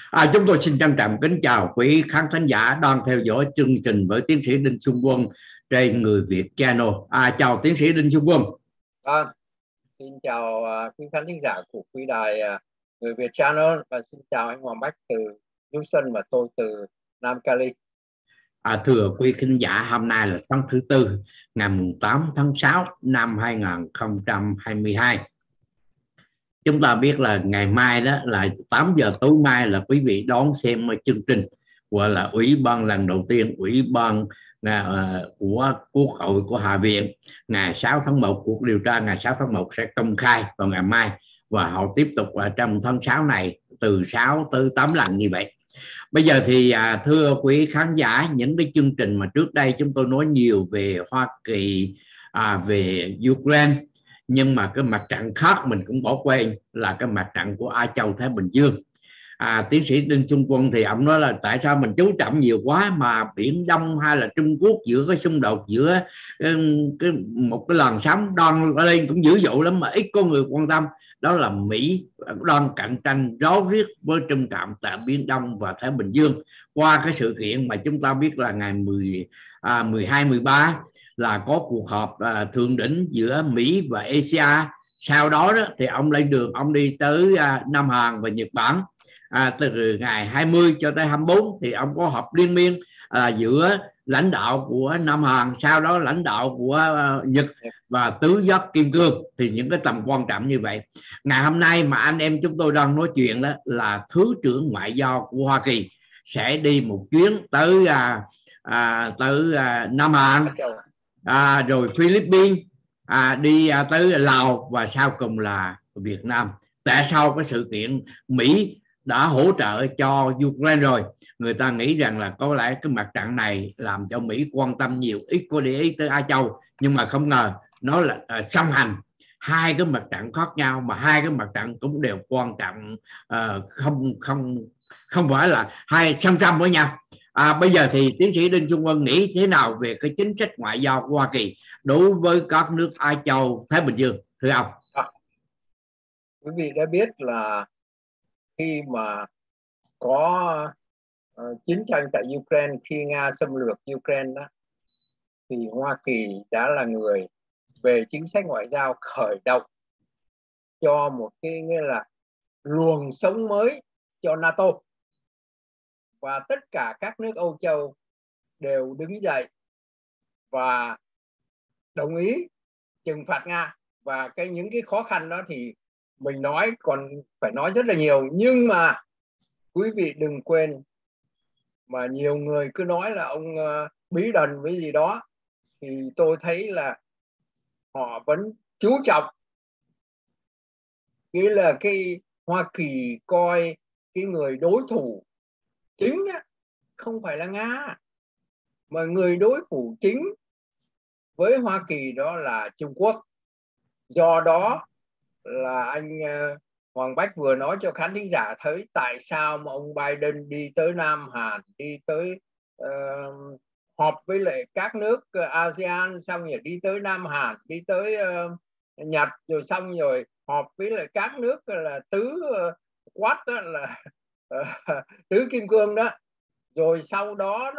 Chúng tôi xin trân trọng kính chào quý khán thính giả đang theo dõi chương trình với tiến sĩ Đinh Xuân Quân trên Người Việt Channel. Chào tiến sĩ Đinh Xuân Quân. Xin chào quý khán thính giả của quý đài Người Việt Channel, và xin chào anh Hoàng Bách từ Houston và tôi từ Nam Cali. Thưa quý khán giả, hôm nay là tháng thứ Tư, ngày 8 tháng 6 năm 2022. Chúng ta biết là ngày mai đó là 8 giờ tối mai là quý vị đón xem chương trình gọi là Ủy ban lần đầu tiên, Ủy ban của Quốc hội của Hạ viện ngày 6 tháng 1, cuộc điều tra ngày 6 tháng 1 sẽ công khai vào ngày mai, và họ tiếp tục trong tháng 6 này từ 6 tới 8 lần như vậy. Bây giờ thì thưa quý khán giả, những cái chương trình mà trước đây chúng tôi nói nhiều về Hoa Kỳ, về Ukraine, nhưng mà cái mặt trận khác mình cũng bỏ quên là cái mặt trận của Á Châu Thái Bình Dương. Tiến sĩ Đinh Xuân Quân thì ông nói là tại sao mình chú trọng nhiều quá mà Biển Đông hay là Trung Quốc giữa cái xung đột giữa một cái làn sóng đang lên cũng dữ dội lắm mà ít có người quan tâm. Đó là Mỹ đang cạnh tranh ráo riết với Trung Cộng tại Biển Đông và Thái Bình Dương, qua cái sự kiện mà chúng ta biết là ngày 12, 13 là có cuộc họp thượng đỉnh giữa Mỹ và Asia. Sau đó thì ông lên đường, ông đi tới Nam Hàn và Nhật Bản. Từ ngày 20 cho tới 24 thì ông có họp liên miên giữa lãnh đạo của Nam Hàn, sau đó lãnh đạo của Nhật và tứ giác kim cương, thì những cái tầm quan trọng như vậy. Ngày hôm nay mà anh em chúng tôi đang nói chuyện đó là Thứ trưởng Ngoại giao của Hoa Kỳ sẽ đi một chuyến tới Nam Hàn, rồi Philippines, đi tới Lào và sau cùng là Việt Nam. Tại sao cái sự kiện Mỹ đã hỗ trợ cho Ukraine rồi, người ta nghĩ rằng là có lẽ cái mặt trận này làm cho Mỹ quan tâm nhiều, ít có để ý tới Á Châu, nhưng mà không ngờ nó là song hành hai cái mặt trận khác nhau, mà hai cái mặt trận cũng đều quan trọng, không phải là hai song song với nhau. Bây giờ thì tiến sĩ Đinh Xuân Quân nghĩ thế nào về cái chính sách ngoại giao của Hoa Kỳ đối với các nước Á Châu Thái Bình Dương, thưa ông? Quý vị đã biết là khi mà có chiến tranh tại Ukraine, khi Nga xâm lược Ukraine đó, thì Hoa Kỳ đã là người về chính sách ngoại giao khởi động cho một cái nghĩa là luồng sống mới cho NATO, và tất cả các nước Âu Châu đều đứng dậy và đồng ý trừng phạt Nga. Và những cái khó khăn đó thì mình nói còn phải nói rất là nhiều, nhưng mà quý vị đừng quên mà nhiều người cứ nói là ông bí đần với gì đó, thì tôi thấy là họ vẫn chú trọng, nghĩa là cái Hoa Kỳ coi cái người đối thủ chính á, không phải là Nga, mà người đối thủ chính với Hoa Kỳ đó là Trung Quốc. Do đó là anh Hoàng Bách vừa nói cho khán thính giả thấy tại sao mà ông Biden đi tới Nam Hàn, đi tới họp với lại các nước ASEAN, xong rồi đi tới Nam Hàn, đi tới Nhật, rồi xong rồi họp với lại các nước là tứ quát đó, là tứ kim cương đó. Rồi sau đó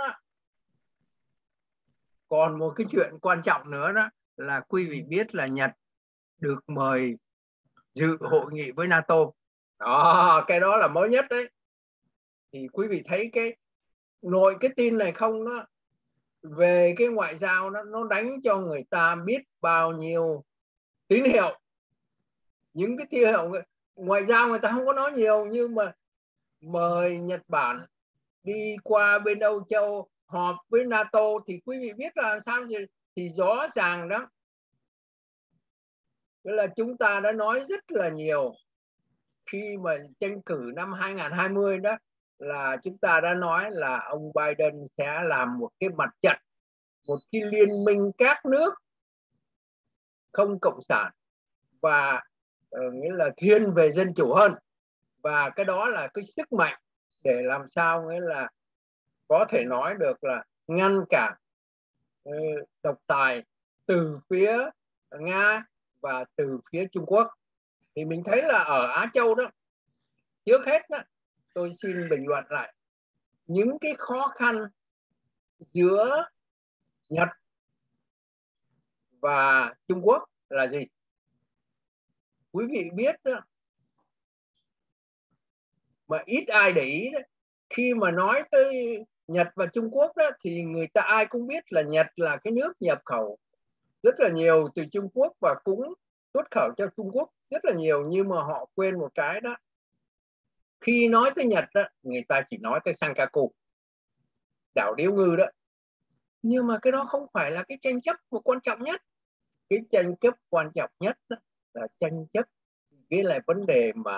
còn một cái chuyện quan trọng nữa đó là quý vị biết là Nhật được mời dự hội nghị với NATO. Cái đó là mới nhất đấy. Thì quý vị thấy cái nội cái tin này không, đó về cái ngoại giao đó, nó đánh cho người ta biết bao nhiêu tín hiệu. Những cái tín hiệu ngoại giao người ta không có nói nhiều, nhưng mà mời Nhật Bản đi qua bên Âu Châu họp với NATO thì quý vị biết là sao thì rõ ràng đó. Tức là chúng ta đã nói rất là nhiều khi mà tranh cử năm 2020 đó, là chúng ta đã nói là ông Biden sẽ làm một cái mặt trận, một cái liên minh các nước không cộng sản và nghĩa là thiên về dân chủ hơn. Và cái đó là cái sức mạnh để làm sao nghĩa là có thể nói được là ngăn cản độc tài từ phía Nga và từ phía Trung Quốc. Thì mình thấy là ở Á Châu đó, trước hết đó, tôi xin bình luận lại những cái khó khăn giữa Nhật và Trung Quốc là gì? Quý vị biết đó, mà ít ai để ý đấy. Khi mà nói tới Nhật và Trung Quốc đó, thì người ta ai cũng biết là Nhật là cái nước nhập khẩu rất là nhiều từ Trung Quốc và cũng xuất khẩu cho Trung Quốc rất là nhiều, nhưng mà họ quên một cái đó. Khi nói tới Nhật đó, người ta chỉ nói tới Senkaku, đảo Điếu Ngư đó. Nhưng mà cái đó không phải là cái tranh chấp mà quan trọng nhất. Cái tranh chấp quan trọng nhất đó là tranh chấp cái là vấn đề mà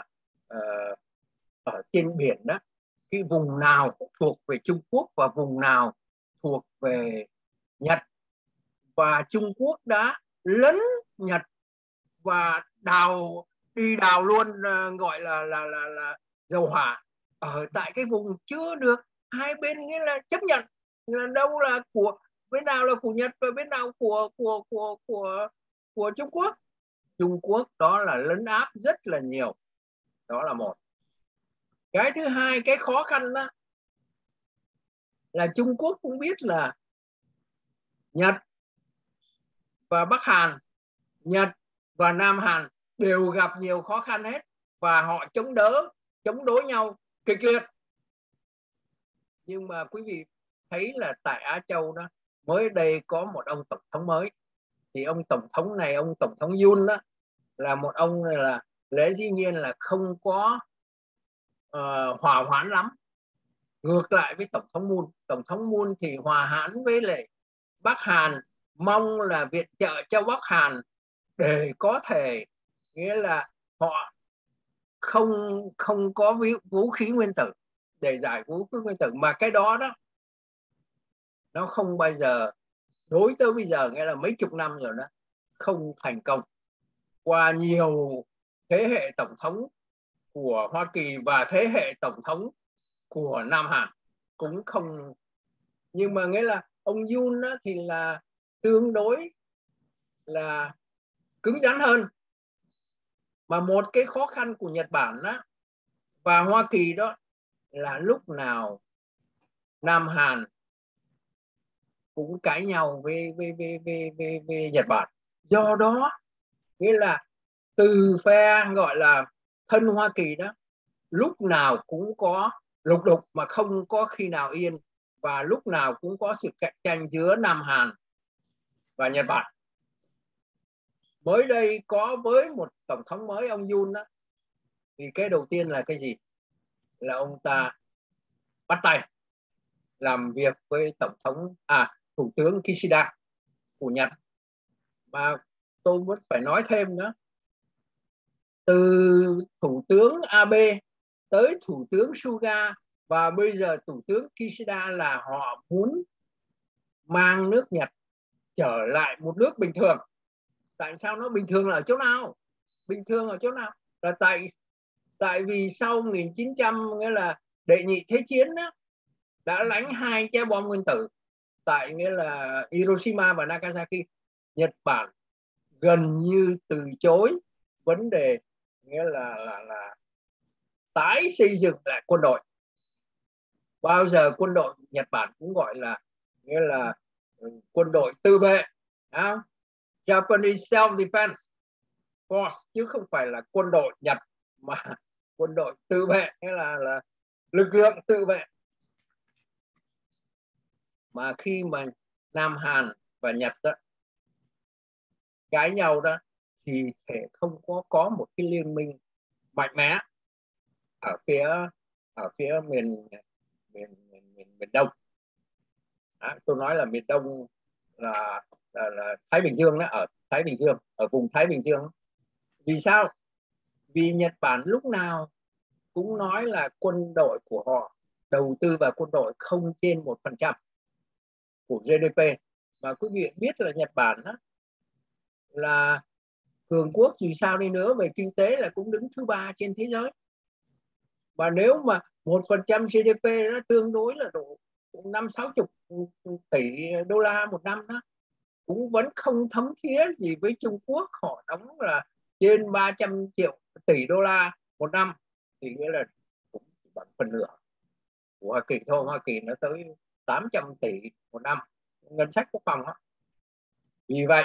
ở trên biển đó, cái vùng nào thuộc về Trung Quốc và vùng nào thuộc về Nhật, và Trung Quốc đã lấn Nhật và đi đào luôn, gọi là dầu hỏa ở tại cái vùng chưa được hai bên nghĩa là chấp nhận, là đâu là của bên nào là của Nhật và bên nào của Trung Quốc. Trung Quốc đó là lấn áp rất là nhiều, đó là một. Cái thứ hai, cái khó khăn đó là Trung Quốc cũng biết là Nhật và Bắc Hàn, Nhật và Nam Hàn đều gặp nhiều khó khăn hết, và họ chống đối nhau kịch liệt. Nhưng mà quý vị thấy là tại Á Châu đó, mới đây có một ông tổng thống mới. Thì ông tổng thống này, ông tổng thống Yoon đó, là một ông là lẽ dĩ nhiên là không có hòa hoãn lắm. Ngược lại với tổng thống Moon. Tổng thống Moon thì hòa hãn với lại Bắc Hàn, mong là viện trợ cho Bắc Hàn để có thể, nghĩa là họ không có vũ khí nguyên tử để giải vũ khí nguyên tử, mà cái đó đó nó không bao giờ, đối tới bây giờ nghĩa là mấy chục năm rồi đó, không thành công. Qua nhiều thế hệ tổng thống của Hoa Kỳ và thế hệ tổng thống của Nam Hàn cũng không. Nhưng mà nghĩa là ông Yoon đó thì là tương đối là cứng rắn hơn. Mà một cái khó khăn của Nhật Bản đó và Hoa Kỳ đó là lúc nào Nam Hàn cũng cãi nhau với Nhật Bản. Do đó nghĩa là từ phe gọi là thân Hoa Kỳ đó, lúc nào cũng có lục đục mà không có khi nào yên, và lúc nào cũng có sự cạnh tranh giữa Nam Hàn và Nhật Bản. Mới đây có với một tổng thống mới, ông Yoon đó, thì cái đầu tiên là cái gì? Là ông ta bắt tay làm việc với thủ tướng Kishida của Nhật. Mà tôi vẫn phải nói thêm nữa, từ thủ tướng Abe tới thủ tướng Suga và bây giờ thủ tướng Kishida là họ muốn mang nước Nhật trở lại một nước bình thường. Tại sao nó bình thường là ở chỗ nào? Bình thường ở chỗ nào? Là tại vì sau 1900, nghĩa là đệ nhị thế chiến đó, đã đánh 2 trái bom nguyên tử tại nghĩa là Hiroshima và Nagasaki. Nhật Bản gần như từ chối vấn đề nghĩa là tái xây dựng lại quân đội. Bao giờ quân đội Nhật Bản cũng gọi là nghĩa là quân đội tự vệ, Japanese Self-Defense Force, chứ không phải là quân đội Nhật, mà quân đội tự vệ, nghĩa là lực lượng tự vệ. Mà khi mà Nam Hàn và Nhật đó cãi nhau đó thì thể không có một cái liên minh mạnh mẽ ở phía miền Đông. Tôi nói là miền Đông là Thái Bình Dương đó, ở Thái Bình Dương, ở vùng Thái Bình Dương. Vì sao? Vì Nhật Bản lúc nào cũng nói là quân đội của họ đầu tư vào quân đội không trên 1% của GDP. Mà quý vị biết là Nhật Bản đó là cường quốc dù sao đi nữa về kinh tế là cũng đứng thứ 3 trên thế giới. Và nếu mà 1% GDP nó tương đối là độ 50-60 tỷ đô la một năm đó, cũng vẫn không thấm thía gì với Trung Quốc. Họ đóng là trên 300 triệu tỷ đô la một năm, thì nghĩa là cũng bằng phần nửa của Hoa Kỳ thôi. Hoa Kỳ nó tới 800 tỷ một năm ngân sách quốc phòng đó. Vì vậy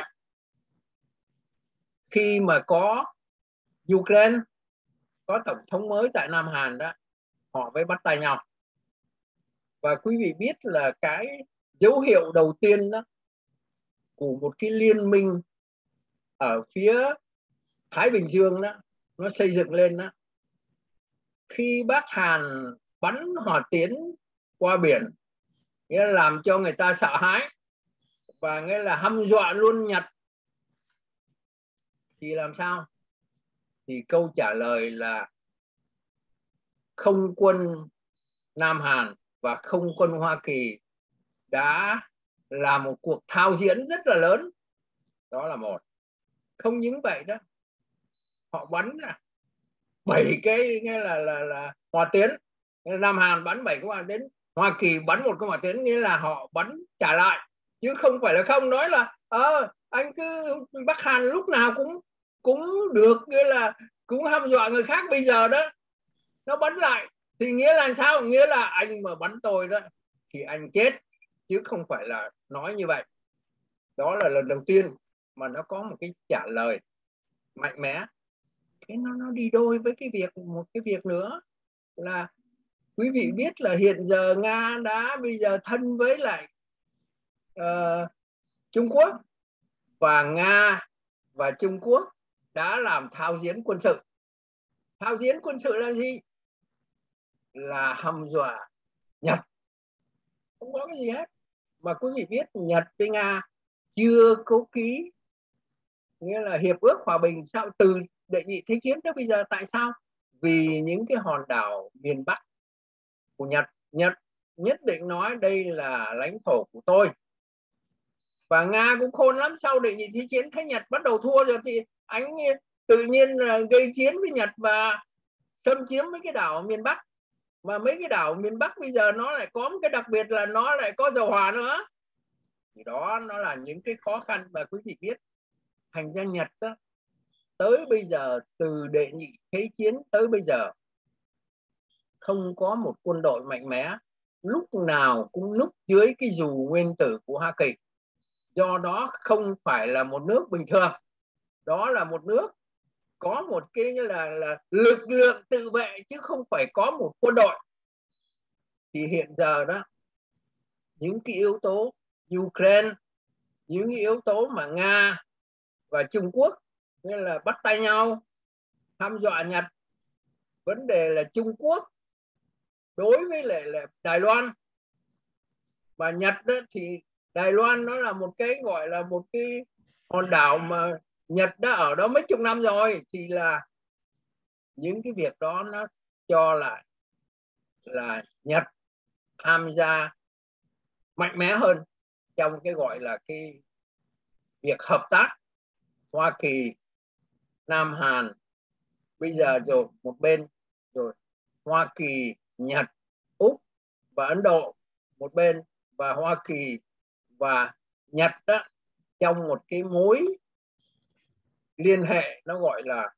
khi mà có Ukraine, có tổng thống mới tại Nam Hàn đó, họ mới bắt tay nhau. Và quý vị biết là cái dấu hiệu đầu tiên đó của một cái liên minh ở phía Thái Bình Dương đó nó xây dựng lên đó, khi Bắc Hàn bắn hỏa tiễn qua biển, nghĩa là làm cho người ta sợ hãi và nghĩa là hăm dọa luôn Nhật, thì làm sao? Thì câu trả lời là không quân Nam Hàn và không quân Hoa Kỳ đã làm một cuộc thao diễn rất là lớn. Đó là một. Không những vậy đó, họ bắn 7 cái nghĩa là hỏa tiễn. Nam Hàn bắn 7 cái hỏa tiễn, Hoa Kỳ bắn một cái hỏa tiễn, nghĩa là họ bắn trả lại, chứ không phải là không nói là anh cứ Bắc Hàn lúc nào cũng được, nghĩa là cũng hăm dọa người khác. Bây giờ đó nó bắn lại thì nghĩa là sao? Nghĩa là anh mà bắn tôi đó thì anh chết, chứ không phải là nói như vậy. Đó là lần đầu tiên mà nó có một cái trả lời mạnh mẽ. Cái nó đi đôi với cái việc, một cái việc nữa là quý vị biết là hiện giờ Nga đã bây giờ thân với lại Trung Quốc, và Nga và Trung Quốc đã làm thao diễn quân sự. Thao diễn quân sự là gì? Là hăm dọa Nhật. Không có cái gì hết. Mà quý vị biết Nhật với Nga chưa có ký, nghĩa là hiệp ước hòa bình sau từ đệ nhị thế chiến tới bây giờ. Tại sao? Vì những cái hòn đảo miền Bắc của Nhật, Nhật nhất định nói đây là lãnh thổ của tôi. Và Nga cũng khôn lắm, sau đệ nhị thế chiến thấy Nhật bắt đầu thua rồi thì anh tự nhiên gây chiến với Nhật và xâm chiếm mấy cái đảo miền Bắc. Mà mấy cái đảo miền Bắc bây giờ nó lại có một cái đặc biệt là nó lại có dầu hỏa nữa. Thì đó nó là những cái khó khăn mà quý vị biết. Thành ra Nhật đó, tới bây giờ, từ đệ nhị thế chiến tới bây giờ, không có một quân đội mạnh mẽ, lúc nào cũng núp dưới cái dù nguyên tử của Hoa Kỳ. Do đó không phải là một nước bình thường, đó là một nước có một cái là lực lượng tự vệ, chứ không phải có một quân đội. Thì hiện giờ đó, những cái yếu tố Ukraine, những cái yếu tố mà Nga và Trung Quốc nghĩa là bắt tay nhau hăm dọa Nhật. Vấn đề là Trung Quốc đối với lại là Đài Loan, và Nhật đó thì Đài Loan nó là một cái gọi là một cái hòn đảo mà Nhật đã ở đó mấy chục năm rồi. Thì là những cái việc đó nó cho lại là Nhật tham gia mạnh mẽ hơn trong cái gọi là cái việc hợp tác Hoa Kỳ, Nam Hàn bây giờ, rồi một bên, rồi Hoa Kỳ, Nhật, Úc và Ấn Độ một bên, và Hoa Kỳ và Nhật đó trong một cái mối liên hệ nó gọi là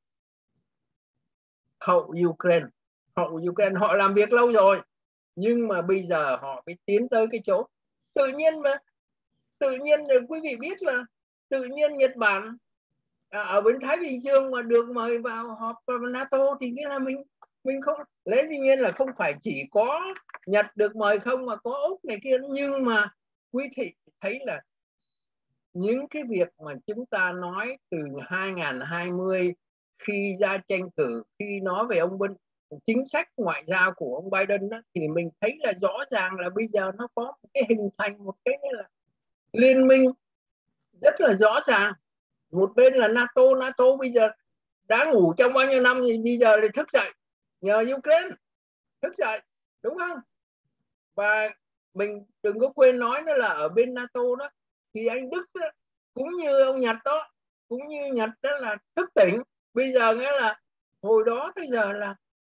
hậu Ukraine. Hậu Ukraine họ làm việc lâu rồi, nhưng mà bây giờ họ mới tiến tới cái chỗ tự nhiên. Mà tự nhiên quý vị biết là tự nhiên Nhật Bản ở bên Thái Bình Dương mà được mời vào họp NATO thì nghĩa là mình không, lẽ dĩ nhiên là không phải chỉ có Nhật được mời không, mà có Úc này kia. Nhưng mà quý thị thấy là những cái việc mà chúng ta nói từ 2020 khi ra tranh cử, khi nói về chính sách ngoại giao của ông Biden đó, thì mình thấy là rõ ràng là bây giờ nó có một cái hình thành một cái là liên minh rất là rõ ràng. Một bên là NATO bây giờ đã ngủ trong bao nhiêu năm thì bây giờ lại thức dậy nhờ Ukraine, thức dậy, đúng không? Và mình đừng có quên nói nữa là ở bên NATO đó thì anh Đức đó, cũng như ông Nhật đó, cũng như Nhật đó là thức tỉnh. Bây giờ nghĩa là hồi đó tới giờ là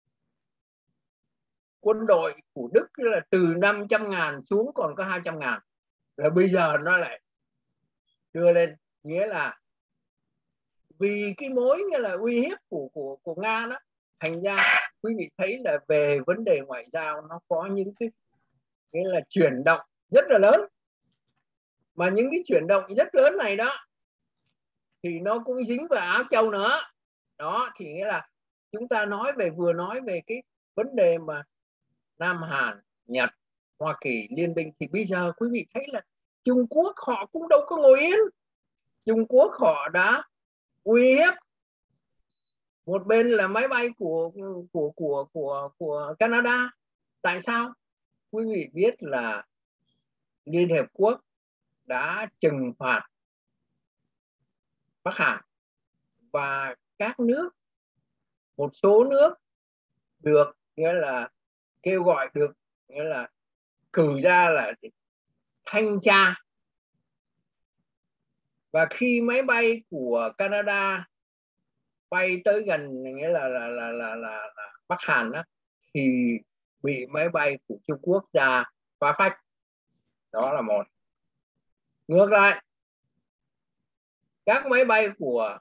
quân đội của Đức là từ 500.000 xuống còn có 200.000, là bây giờ nó lại đưa lên. Nghĩa là vì cái mối nghĩa là uy hiếp của Nga đó, thành ra quý vị thấy là về vấn đề ngoại giao nó có những cái nghĩa là chuyển động rất là lớn, mà những cái chuyển động rất lớn này đó thì nó cũng dính vào Á Châu nữa. Đó thì nghĩa là chúng ta vừa nói về cái vấn đề mà Nam Hàn, Nhật, Hoa Kỳ liên minh, thì bây giờ quý vị thấy là Trung Quốc họ cũng đâu có ngồi yên. Trung Quốc họ đã uy hiếp, một bên là máy bay của Canada. Tại sao? Quý vị biết là Liên Hiệp Quốc đã trừng phạt Bắc Hàn, và các nước, một số nước được nghĩa là kêu gọi, được nghĩa là cử ra là thanh tra. Và khi máy bay của Canada bay tới gần nghĩa là Bắc Hàn đó, thì bị máy bay của Trung Quốc ra phá phách. Đó là một. Ngược lại, các máy bay của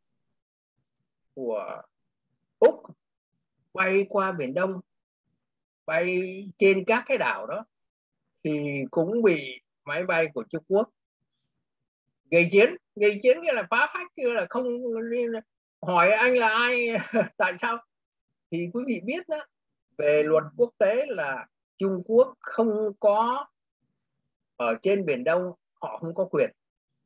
Úc bay qua Biển Đông, bay trên các cái đảo đó, thì cũng bị máy bay của Trung Quốc gây chiến nghĩa là phá phách, kia là không hỏi anh là ai tại sao. Thì quý vị biết đó, về luật quốc tế là Trung Quốc không có ở trên Biển Đông, họ không có quyền,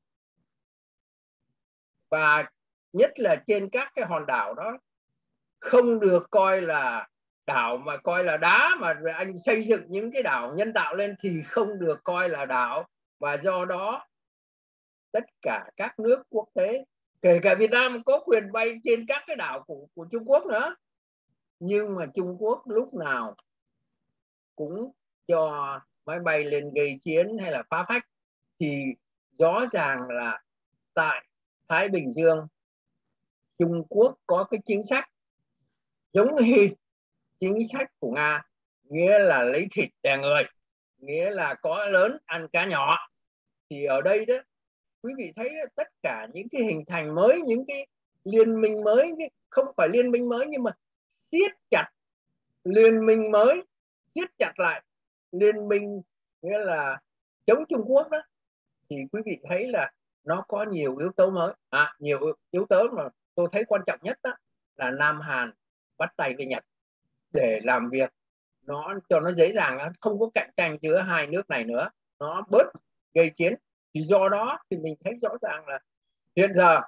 và nhất là trên các cái hòn đảo đó không được coi là đảo, mà coi là đá, mà anh xây dựng những cái đảo nhân tạo lên thì không được coi là đảo. Và do đó tất cả các nước quốc tế, kể cả Việt Nam, có quyền bay trên các cái đảo của Trung Quốc nữa, nhưng mà Trung Quốc lúc nào cũng cho máy bay lên gây chiến hay là phá phách. Thì rõ ràng là tại Thái Bình Dương, Trung Quốc có cái chính sách giống như chính sách của Nga, nghĩa là lấy thịt đè người, nghĩa là có lớn ăn cá nhỏ. Thì ở đây đó quý vị thấy đó, tất cả những cái hình thành mới, những cái liên minh mới, không phải liên minh mới nhưng mà siết chặt liên minh mới, siết chặt lại liên minh nghĩa là chống Trung Quốc đó, thì quý vị thấy là nó có nhiều yếu tố mới. Nhiều yếu tố mà tôi thấy quan trọng nhất đó là Nam Hàn bắt tay với Nhật để làm việc nó cho nó dễ dàng, không có cạnh tranh giữa hai nước này nữa, nó bớt gây chiến. Thì do đó thì mình thấy rõ ràng là hiện giờ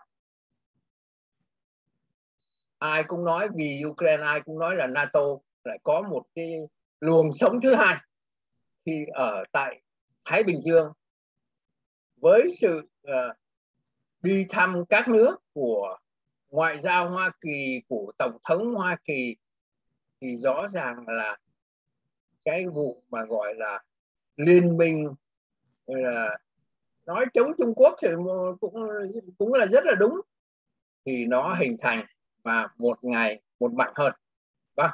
ai cũng nói vì Ukraine, ai cũng nói là NATO lại có một cái luồng sống thứ hai. Thì ở tại Thái Bình Dương, với sự đi thăm các nước của ngoại giao Hoa Kỳ, của Tổng thống Hoa Kỳ, thì rõ ràng là cái vụ mà gọi là liên minh là nói chống Trung Quốc thì cũng là rất là đúng, thì nó hình thành và một ngày một mạnh hơn. Vâng.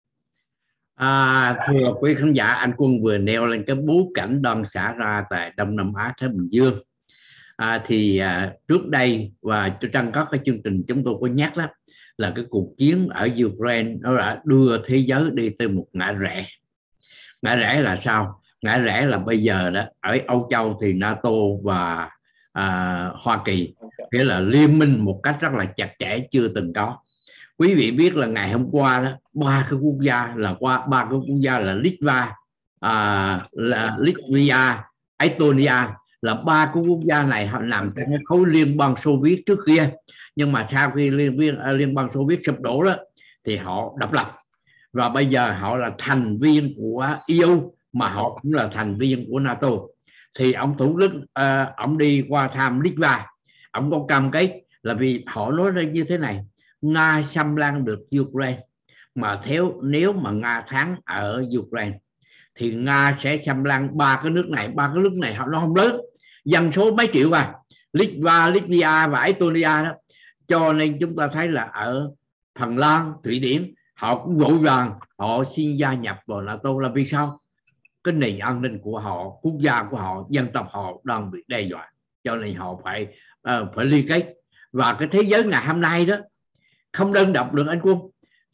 Thưa quý khán giả, anh Quân vừa nêu lên cái bối cảnh đang xảy ra tại Đông Nam Á, Thái Bình Dương. Trước đây và trong các cái chương trình chúng tôi có nhắc đó, là cái cuộc chiến ở Ukraine nó đã đưa thế giới đi tới một ngã rẽ. Ngã rẽ là sao? Ngã rẽ là bây giờ đó ở Âu Châu thì NATO và Hoa Kỳ nghĩa là liên minh một cách rất là chặt chẽ chưa từng có. Quý vị biết là ngày hôm qua đó, ba cái quốc gia là Litva, là Latvia, Estonia, là ba cái quốc gia này họ nằm trong cái khối liên bang Xô Viết trước kia, nhưng mà sau khi liên bang Xô Viết sụp đổ đó thì họ độc lập, và bây giờ họ là thành viên của EU, mà họ cũng là thành viên của NATO. Thì ông thủ lĩnh ông đi qua thăm Litva, ông có cam kết là vì họ nói ra như thế này: Nga xâm lăng được Ukraine, mà nếu mà Nga thắng ở Ukraine thì Nga sẽ xâm lăng ba cái nước này. Ba cái nước này nó không lớn, dân số mấy triệu Litva, Latvia và Estonia đó. Cho nên chúng ta thấy là ở Phần Lan, Thụy Điển họ cũng vội vàng họ xin gia nhập vào NATO. Là vì sao? Cái nền an ninh của họ, quốc gia của họ, dân tộc họ đang bị đe dọa, cho nên họ phải liên kết. Và cái thế giới ngày hôm nay đó không đơn độc được anh Quân,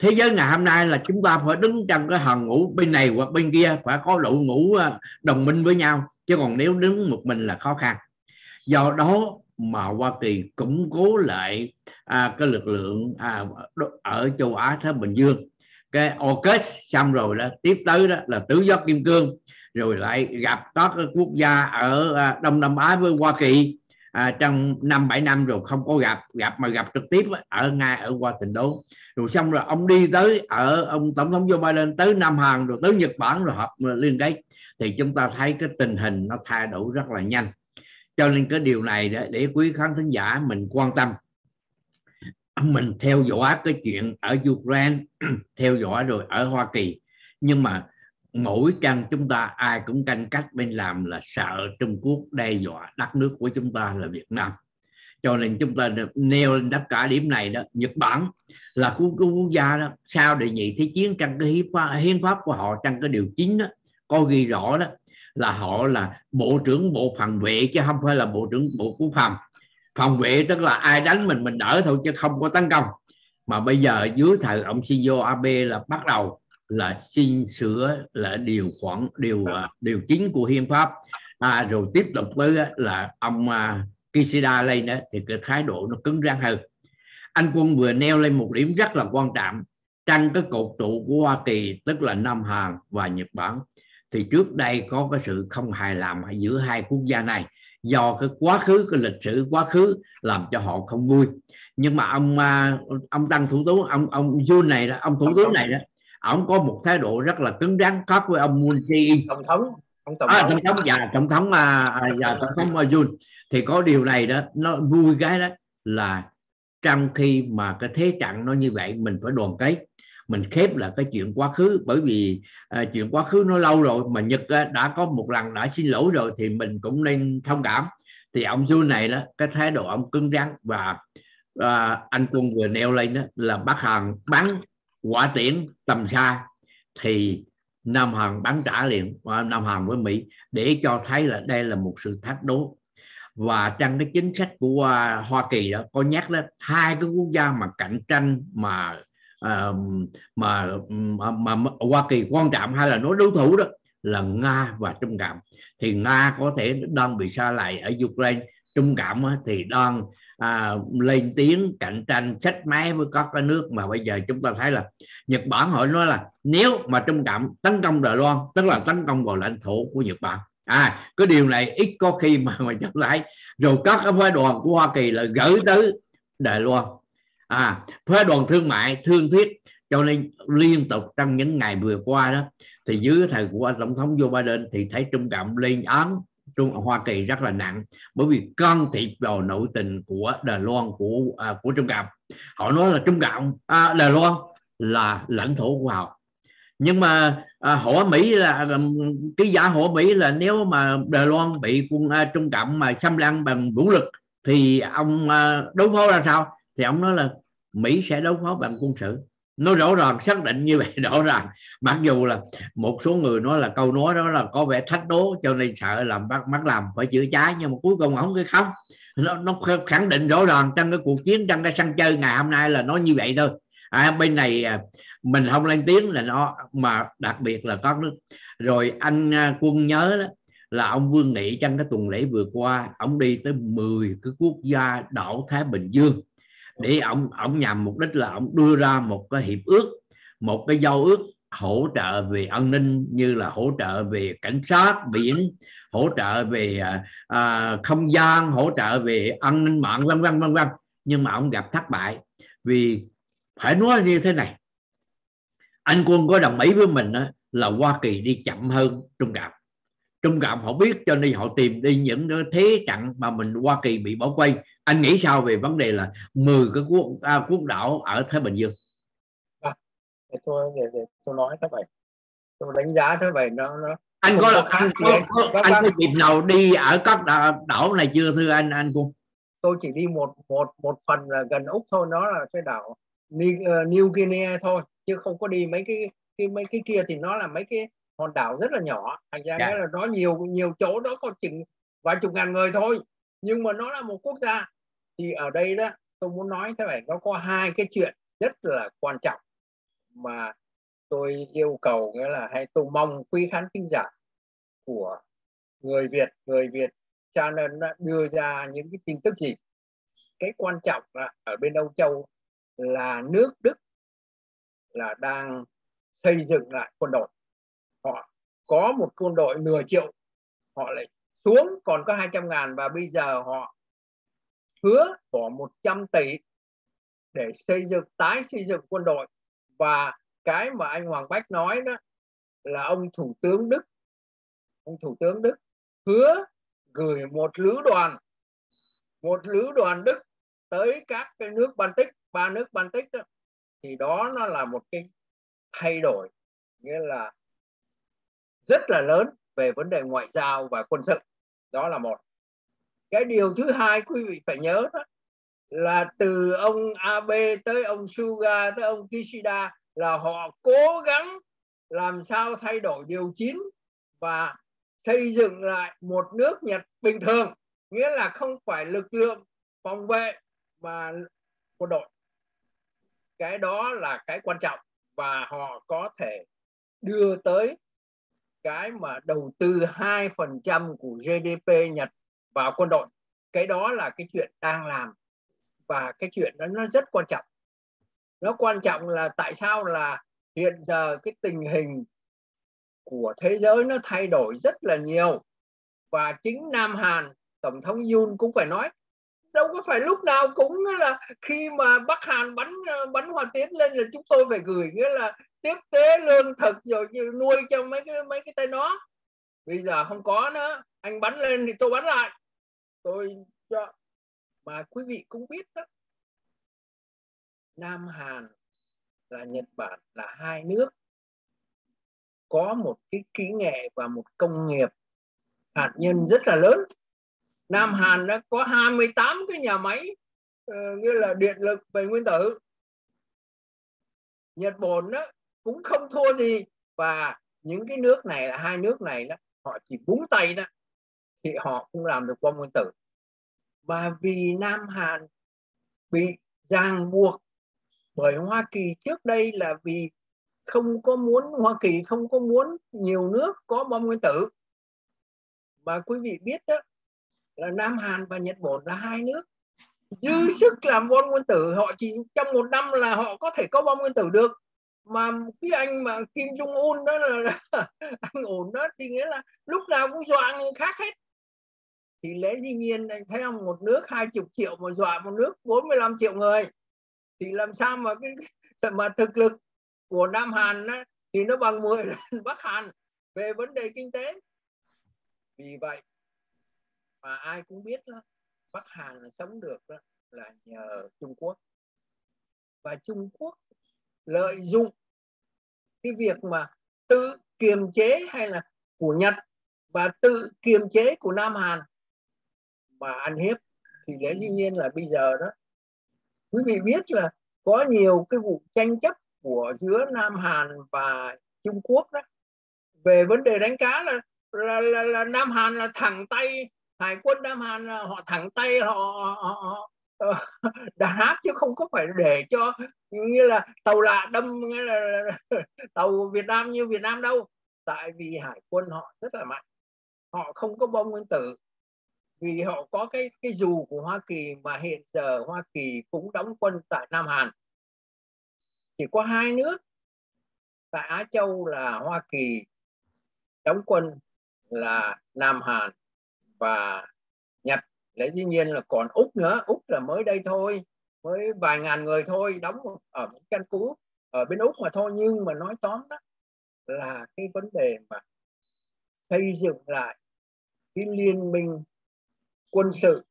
Thế giới ngày hôm nay là chúng ta phải đứng trong cái hàng ngũ bên này hoặc bên kia, phải có đội ngũ đồng minh với nhau, chứ còn nếu đứng một mình là khó khăn. Do đó mà Hoa Kỳ củng cố lại cái lực lượng ở châu Á Thái Bình Dương, cái AUKUS xong rồi đó, tiếp tới đó là tứ giác kim cương, rồi lại gặp các quốc gia ở Đông Nam Á với Hoa Kỳ trong 5-7 năm rồi không có gặp trực tiếp ở ngay ở Washington. Rồi xong rồi ông đi tới ông tổng thống Joe Biden tới Nam Hàn, rồi tới Nhật Bản, rồi họp liên kết, thì chúng ta thấy cái tình hình nó thay đổi rất là nhanh. Cho nên cái điều này để quý khán thính giả mình quan tâm, mình theo dõi cái chuyện ở Ukraine, theo dõi rồi ở Hoa Kỳ, nhưng mà mỗi trang chúng ta ai cũng canh cách bên làm là sợ Trung Quốc đe dọa đất nước của chúng ta là Việt Nam. Cho nên chúng ta nêu lên tất cả điểm này đó. Nhật Bản là quốc gia đó sau đệ nhị thế chiến, trong cái hiến pháp của họ, trong cái điều 9 đó có ghi rõ đó là họ là bộ trưởng bộ phòng vệ, chứ không phải là bộ trưởng bộ quốc phòng. Phòng vệ tức là ai đánh mình đỡ thôi, chứ không có tấn công. Mà bây giờ dưới thời ông Shinzo Abe là bắt đầu là xin sửa là điều 9 của hiến pháp, rồi tiếp tục với là ông Kishida lên đó, thì cái thái độ nó cứng rắn hơn. Anh Quân vừa nêu lên một điểm rất là quan trọng trong cái cột trụ của Hoa Kỳ, tức là Nam Hàn và Nhật Bản. Thì trước đây có cái sự không hài lòng giữa hai quốc gia này, do cái quá khứ, cái lịch sử quá khứ làm cho họ không vui. Nhưng mà ông tăng thủ tướng, ông Jun này đó, ông thủ tướng này đó, ông có một thái độ rất là cứng rắn khác với ông Moon Jae-in, tổng thống Jun. Thì có điều này đó, nó vui cái đó là trong khi mà cái thế trận nó như vậy, mình phải đoàn kết, mình khép là cái chuyện quá khứ, bởi vì chuyện quá khứ nó lâu rồi, mà Nhật đã có một lần đã xin lỗi rồi, thì mình cũng nên thông cảm. Thì ông Jun này đó, cái thái độ ông cứng rắn, và anh Quân vừa nêu lên đó là Bắc Hàn bắn hỏa tiễn tầm xa, thì Nam Hàn bắn trả liền, Nam Hàn với Mỹ, để cho thấy là đây là một sự thách đố. Và trong cái chính sách của Hoa Kỳ đó có nhắc đó, hai cái quốc gia mà cạnh tranh mà Hoa Kỳ quan trọng hay là nói đối thủ đó là Nga và Trung Cộng. Thì Nga có thể đang bị sa lại ở Ukraine, Trung Cộng thì đang lên tiếng cạnh tranh sách máy với các cái nước mà bây giờ chúng ta thấy là Nhật Bản họ nói là nếu mà Trung Cộng tấn công Đài Loan, tức là tấn công vào lãnh thổ của Nhật Bản. Cái điều này ít có khi mà chấp lại. Rồi các cái phái đoàn của Hoa Kỳ là gửi tới Đài Loan, phái đoàn thương mại thương thuyết. Cho nên liên tục trong những ngày vừa qua đó, thì dưới thời của tổng thống Joe Biden thì thấy Trung Cộng lên án Hoa Kỳ rất là nặng, bởi vì can thiệp vào nội tình của Đài Loan của Trung Cộng. Họ nói là Trung Cộng Đài Loan là lãnh thổ của họ. Nhưng mà họ Mỹ là cái giả họ Mỹ là nếu mà Đài Loan bị quân Trung Cộng mà xâm lăng bằng vũ lực thì ông đối phó ra sao? Thì ông nói là Mỹ sẽ đối phó bằng quân sự. Nó rõ ràng, xác định như vậy rõ ràng. Mặc dù là một số người nói là câu nói đó là có vẻ thách đố, cho nên sợ làm bắt làm phải chữa cháy, nhưng mà cuối cùng ông cái không, nó khẳng định rõ ràng trong cái cuộc chiến, trong cái sân chơi ngày hôm nay là nó như vậy thôi. Bên này mình không lên tiếng là nó, mà đặc biệt là các nước. Rồi anh Quân nhớ đó là ông Vương Nghị trong cái tuần lễ vừa qua, ông đi tới 10 cái quốc gia đảo Thái Bình Dương, để ông nhằm mục đích là ông đưa ra một cái hiệp ước, một cái giao ước hỗ trợ về an ninh, như là hỗ trợ về cảnh sát biển, hỗ trợ về không gian, hỗ trợ về an ninh mạng, vân vân vân vân. Nhưng mà ông gặp thất bại, vì phải nói như thế này, anh Quân có đồng ý với mình đó, là Hoa Kỳ đi chậm hơn Trung Cộng. Trung Cộng họ biết, cho nên họ tìm đi những cái thế trận mà mình Hoa Kỳ bị bỏ quay. Anh nghĩ sao về vấn đề là 10 cái quốc đảo ở Thái Bình Dương? Tôi nói thế vậy, tôi đánh giá thế vậy, nó anh có dịp nào đi ở các đảo này chưa thưa anh Quân? Tôi chỉ đi một phần là gần Úc thôi, nó là cái đảo New Guinea thôi, chứ không có đi mấy cái kia, thì nó là mấy cái hòn đảo rất là nhỏ, thành ra là nó nhiều chỗ đó có chừng vài chục ngàn người thôi, nhưng mà nó là một quốc gia. Thì ở đây đó tôi muốn nói thế này, nó có hai cái chuyện rất là quan trọng. mà tôi yêu cầu, nghĩa là hay tôi mong quý khán thính giả của người Việt Channel đưa ra những cái tin tức gì. Cái quan trọng là ở bên Âu Châu là nước Đức là đang xây dựng lại quân đội. Họ có một quân đội nửa triệu, họ lại xuống còn có 200.000, và bây giờ họ hứa bỏ 100 tỷ để tái xây dựng quân đội. Và cái mà anh Hoàng Bách nói đó là ông Thủ tướng Đức hứa gửi một lữ đoàn Đức tới các cái nước Baltic, 3 nước Baltic đó. Thì đó nó là một cái thay đổi, nghĩa là rất là lớn về vấn đề ngoại giao và quân sự. Đó là một. Cái điều thứ hai quý vị phải nhớ đó là từ ông Abe tới ông Suga tới ông Kishida là họ cố gắng làm sao thay đổi điều 9 và xây dựng lại một nước Nhật bình thường, nghĩa là không phải lực lượng phòng vệ mà quân đội. Cái đó là cái quan trọng, và họ có thể đưa tới cái mà đầu tư 2% của GDP Nhật vào quân đội. Cái đó là cái chuyện đang làm, và cái chuyện đó nó rất quan trọng. Nó quan trọng là tại sao là hiện giờ cái tình hình của thế giới nó thay đổi rất là nhiều, và chính Nam Hàn, Tổng thống Yoon cũng phải nói, đâu có phải lúc nào cũng là khi mà Bắc Hàn bắn hỏa tiễn lên là chúng tôi phải gửi, nghĩa là tiếp tế lương thực rồi nuôi cho mấy cái tay nó. Bây giờ không có nữa, anh bắn lên thì tôi bắn lại, tôi cho. Mà quý vị cũng biết đó, Nam Hàn là Nhật Bản là hai nước có một cái kỹ nghệ và một công nghiệp hạt nhân rất là lớn. Nam Hàn đã có 28 cái nhà máy như là điện lực về nguyên tử. Nhật Bản đó cũng không thua gì, và những cái nước này là hai nước này đó, họ chỉ búng tay đó thì họ cũng làm được bom nguyên tử. Mà vì Nam Hàn bị ràng buộc bởi Hoa Kỳ trước đây là vì Hoa Kỳ không có muốn nhiều nước có bom nguyên tử. Mà quý vị biết đó là Nam Hàn và Nhật Bản là hai nước dư sức làm bom nguyên tử, họ chỉ trong một năm là họ có thể có bom nguyên tử được. Mà cái anh mà Kim Jong Un đó là anh ổn đó, thì nghĩa là lúc nào cũng dọa người khác hết. Thì lẽ dĩ nhiên anh thấy không, một nước 20 triệu mà dọa một nước 45 triệu người thì làm sao mà mà thực lực của Nam Hàn đó, thì nó bằng 10 lần Bắc Hàn về vấn đề kinh tế. Vì vậy mà ai cũng biết đó, Bắc Hàn sống được đó là nhờ Trung Quốc, và Trung Quốc lợi dụng cái việc mà tự kiềm chế hay là của Nhật và tự kiềm chế của Nam Hàn mà ăn hiếp. Thì lẽ dĩ nhiên là bây giờ đó quý vị biết là có nhiều cái vụ tranh chấp của giữa Nam Hàn và Trung Quốc đó về vấn đề đánh cá, là Nam Hàn là thẳng tay, hải quân Nam Hàn là họ thẳng tay họ đàn áp, chứ không có phải để cho như là tàu lạ đâm, nghĩa là tàu Việt Nam như Việt Nam đâu. Tại vì hải quân họ rất là mạnh, họ không có bom nguyên tử, vì họ có cái dù của Hoa Kỳ, mà hiện giờ Hoa Kỳ cũng đóng quân tại Nam Hàn. Chỉ có hai nước tại Á Châu là Hoa Kỳ đóng quân là Nam Hàn và Nhật. Lẽ dĩ nhiên là còn Úc nữa, Úc là mới đây thôi, mới vài ngàn người thôi, đóng ở một căn cứ ở bên Úc mà thôi. Nhưng mà nói tóm đó là cái vấn đề mà xây dựng lại cái liên minh quân sự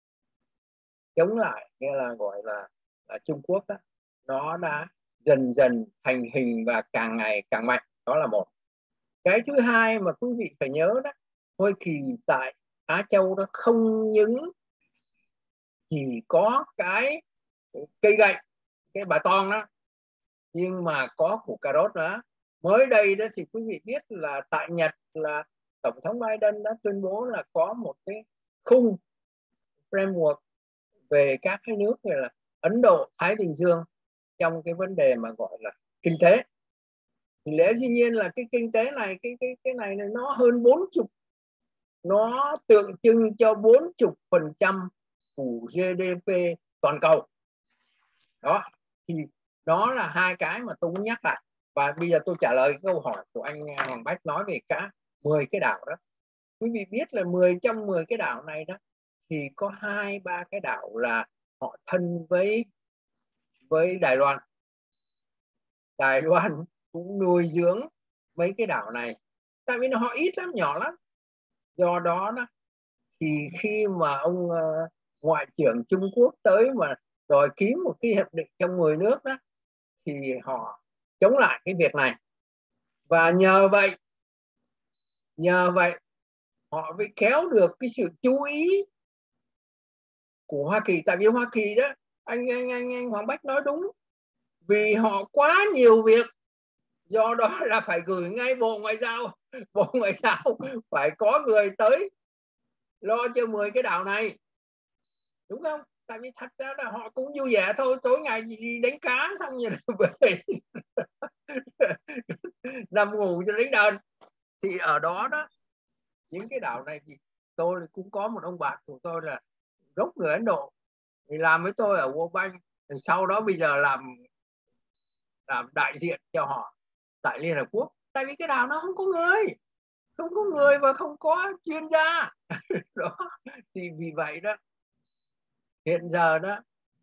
chống lại, nghĩa là gọi là Trung Quốc đó, nó đã dần dần thành hình và càng ngày càng mạnh. Đó là một. Cái thứ hai mà quý vị phải nhớ đó, Hoa Kỳ tại Á Châu đó không những chỉ có cái cây gậy, cái bà ton đó, nhưng mà có củ cà rốt nữa. Mới đây đó thì quý vị biết là tại Nhật là Tổng thống Biden đã tuyên bố là có một cái khung framework về các cái nước như là Ấn Độ, Thái Bình Dương trong cái vấn đề mà gọi là kinh tế. Thì lẽ dĩ nhiên là cái kinh tế này, cái này nó hơn 40, nó tượng trưng cho 40% của GDP toàn cầu. Đó, thì đó là hai cái mà tôi muốn nhắc lại. Và bây giờ tôi trả lời câu hỏi của anh Hoàng Bách nói về cả 10 cái đảo đó. Quý vị biết là 10 trong 10 cái đảo này đó thì có 2-3 cái đảo là họ thân với Đài Loan. Đài Loan cũng nuôi dưỡng mấy cái đảo này, tại vì họ ít lắm, nhỏ lắm. Do đó thì khi mà ông Ngoại trưởng Trung Quốc tới mà đòi ký một cái hiệp định trong 10 nước đó, thì họ chống lại cái việc này. Và nhờ vậy họ mới kéo được cái sự chú ý của Hoa Kỳ. Tại vì Hoa Kỳ đó, anh Hoàng Bách nói đúng, vì họ quá nhiều việc, do đó là phải gửi ngay Bộ Ngoại giao. Bộ Ngoại giao phải có người tới lo cho 10 cái đảo này, đúng không? Tại vì thật ra là họ cũng vui vẻ thôi, tối ngày đi đánh cá xong rồi về nằm ngủ cho đến đền. Thì ở đó những cái đảo này thì tôi cũng có một ông bạn của tôi là gốc người Ấn Độ, thì làm với tôi ở World Bank, sau đó bây giờ làm đại diện cho họ tại Liên Hợp Quốc. Tại vì cái đảo nó không có người và không có chuyên gia đó. Thì vì vậy đó, hiện giờ đó,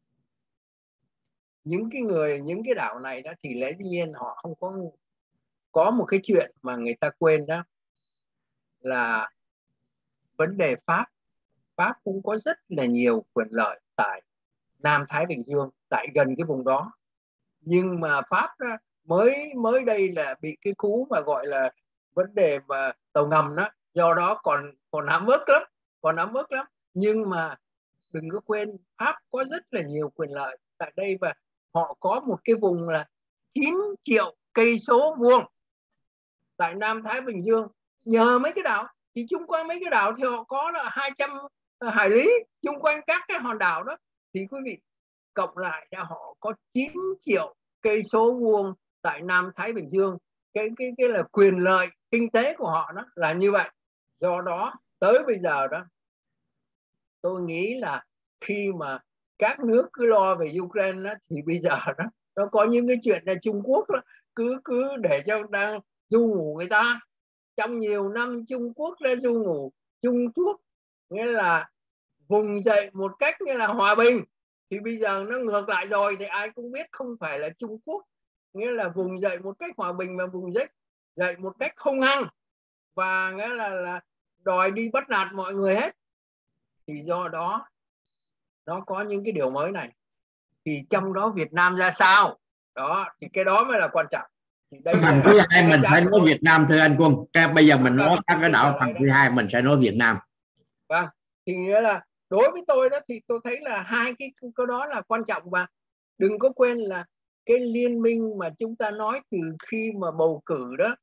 những cái đảo này đó thì lẽ nhiên họ không có một cái chuyện mà người ta quên đó là vấn đề Pháp. Pháp cũng có rất là nhiều quyền lợi tại Nam Thái Bình Dương, tại gần cái vùng đó. Nhưng mà Pháp đó, mới đây là bị cái cú mà gọi là vấn đề mà tàu ngầm đó, do đó còn ấm ức lắm. Nhưng mà đừng có quên, Pháp có rất là nhiều quyền lợi tại đây, và họ có một cái vùng là 9 triệu cây số vuông tại Nam Thái Bình Dương. Nhờ mấy cái đảo, thì chung quanh mấy cái đảo thì họ có là 200 hải lý chung quanh các cái hòn đảo đó, thì quý vị cộng lại ra họ có 9 triệu cây số vuông tại Nam Thái Bình Dương. Cái là quyền lợi kinh tế của họ đó là như vậy. Do đó tới bây giờ đó, tôi nghĩ là khi mà các nước cứ lo về Ukraine đó, thì bây giờ đó nó có những cái chuyện là Trung Quốc đó, cứ để cho đang du ngủ người ta. Trong nhiều năm Trung Quốc đã du ngủ. Trung Quốc nghĩa là vùng dậy một cách như là hòa bình, thì bây giờ nó ngược lại rồi. Thì ai cũng biết không phải là Trung Quốc nghĩa là vùng dậy một cách hòa bình, mà vùng dậy một cách hung hăng, và nghĩa là đòi đi bắt nạt mọi người hết. Thì do đó nó có những cái điều mới này, thì trong đó Việt Nam ra sao đó, thì cái đó mới là quan trọng. Thì đây Phần thứ hai mình phải nói Việt Nam, thưa anh Quân. Bây giờ mình nói các cái đảo, phần thứ hai mình sẽ nói Việt Nam. Vâng, thì nghĩa là đối với tôi đó, thì tôi thấy là hai cái đó là quan trọng. Và đừng có quên là cái liên minh mà chúng ta nói từ khi mà bầu cử đó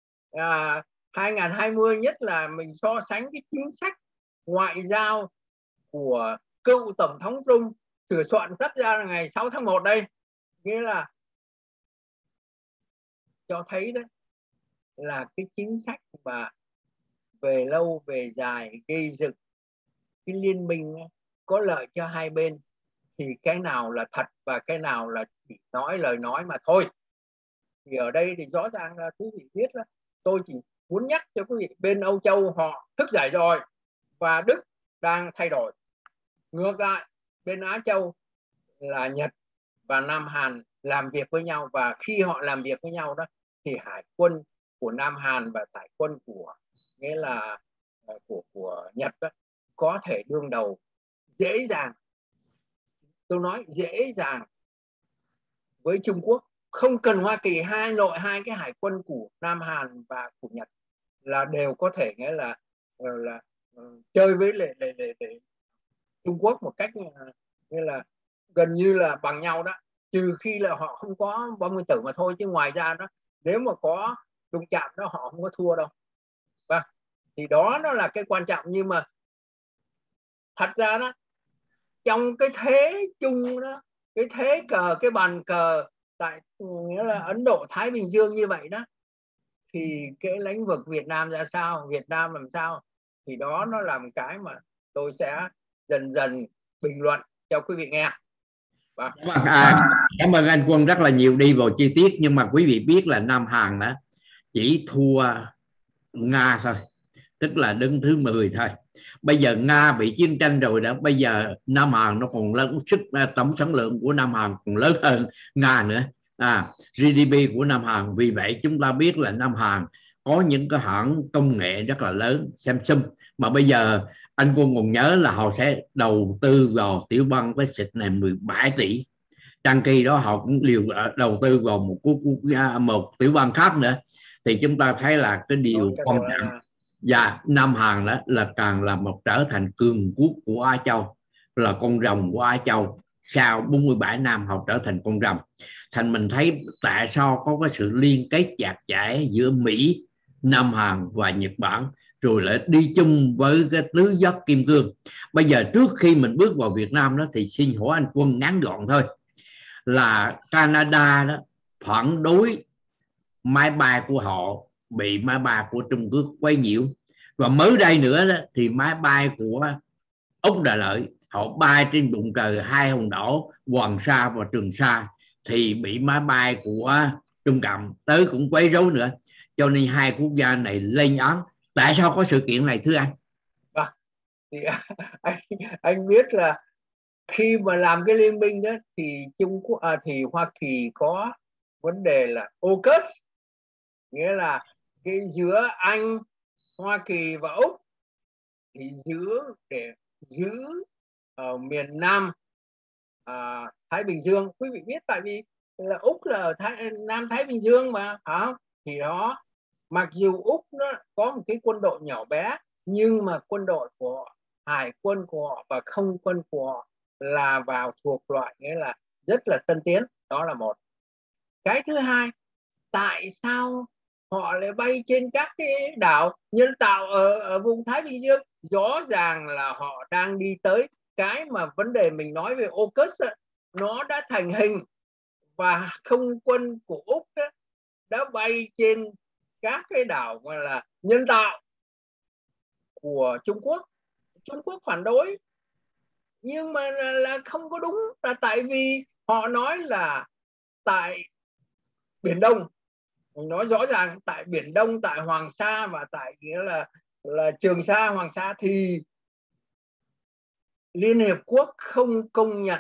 2020, nhất là mình so sánh cái chính sách ngoại giao của cựu Tổng thống Trung sửa soạn sắp ra là ngày 6 tháng 1 đây, nghĩa là cho thấy đấy là cái chính sách mà về lâu về dài gây dựng cái liên minh có lợi cho hai bên, thì cái nào là thật và cái nào là chỉ lời nói mà thôi. Thì ở đây thì rõ ràng là quý vị biết đó, tôi chỉ muốn nhắc cho quý vị, bên Âu Châu họ thức dậy rồi và Đức đang thay đổi. Ngược lại, bên Á Châu là Nhật và Nam Hàn làm việc với nhau, và khi họ làm việc với nhau đó thì hải quân của Nam Hàn và hải quân của nghĩa là của Nhật đó có thể đương đầu dễ dàng, tôi nói dễ dàng với Trung Quốc. Không cần Hoa Kỳ, hai cái hải quân của Nam Hàn và của Nhật là đều có thể nghĩa là chơi với Trung Quốc một cách như là gần như là bằng nhau đó, trừ khi là họ không có bom nguyên tử mà thôi, chứ ngoài ra đó nếu mà có đụng chạm đó họ không có thua đâu. Vâng, thì đó nó là cái quan trọng. Nhưng mà thật ra đó, trong cái thế chung đó, cái thế cờ, cái bàn cờ tại nghĩa là Ấn Độ Thái Bình Dương như vậy đó, thì cái lĩnh vực Việt Nam ra sao, Việt Nam làm sao, thì đó nó là một cái mà tôi sẽ dần dần bình luận cho quý vị nghe. Vâng. Cảm ơn anh Quân rất là nhiều, đi vào chi tiết, nhưng mà quý vị biết là Nam Hàn đó chỉ thua Nga thôi, tức là đứng thứ 10 thôi. Bây giờ Nga bị chiến tranh rồi đó, bây giờ Nam Hàn nó còn lớn, sức tổng sản lượng của Nam Hàn còn lớn hơn Nga nữa, GDP của Nam Hàn. Vì vậy chúng ta biết là Nam Hàn có những cái hãng công nghệ rất là lớn, Samsung, mà bây giờ anh Quân còn nhớ là họ sẽ đầu tư vào tiểu bang cái xịt này 17 tỷ, trong khi đó họ cũng liều đầu tư vào một quốc gia, một tiểu bang khác nữa. Thì chúng ta thấy là cái điều quan trọng, và Nam Hàn đó là càng là một trở thành cường quốc của Á Châu, là con rồng của Á Châu. Sau 47 năm họ trở thành con rồng. Thành mình thấy tại sao có cái sự liên kết chặt chẽ giữa Mỹ, Nam Hàn và Nhật Bản, rồi lại đi chung với cái tứ giác kim cương. Bây giờ trước khi mình bước vào Việt Nam đó, thì xin hỏi anh Quân ngắn gọn thôi, là Canada đó phản đối máy bay của họ bị máy bay của Trung Quốc quấy nhiễu, và mới đây nữa đó, thì máy bay của Úc Đại Lợi họ bay trên bụng trời hai hòn đảo Hoàng Sa và Trường Sa, thì bị máy bay của Trung Cộng tới cũng quấy rối nữa, cho nên hai quốc gia này lên án. Tại sao có sự kiện này thưa anh? Thì anh biết là khi mà làm cái liên minh đó thì thì Hoa Kỳ có vấn đề là AUKUS, nghĩa là cái giữa Anh, Hoa Kỳ và Úc, thì để giữ ở miền Nam Thái Bình Dương. Quý vị biết tại vì là Úc là Nam Thái Bình Dương mà, thì đó, mặc dù Úc nó có một cái quân đội nhỏ bé, nhưng mà quân đội của hải quân của họ và không quân của họ là vào thuộc loại nghĩa là rất là tân tiến. Đó là một. Cái thứ hai, tại sao họ lại bay trên các cái đảo nhân tạo ở vùng Thái Bình Dương? Rõ ràng là họ đang đi tới cái mà vấn đề mình nói về AUKUS nó đã thành hình, và không quân của Úc đã bay trên các cái đảo mà là nhân tạo của Trung Quốc. Trung Quốc phản đối, nhưng mà là không có đúng, là tại vì họ nói là tại Biển Đông, nói rõ ràng tại Biển Đông, tại Hoàng Sa và tại nghĩa là Trường Sa, Hoàng Sa, thì Liên Hiệp Quốc không công nhận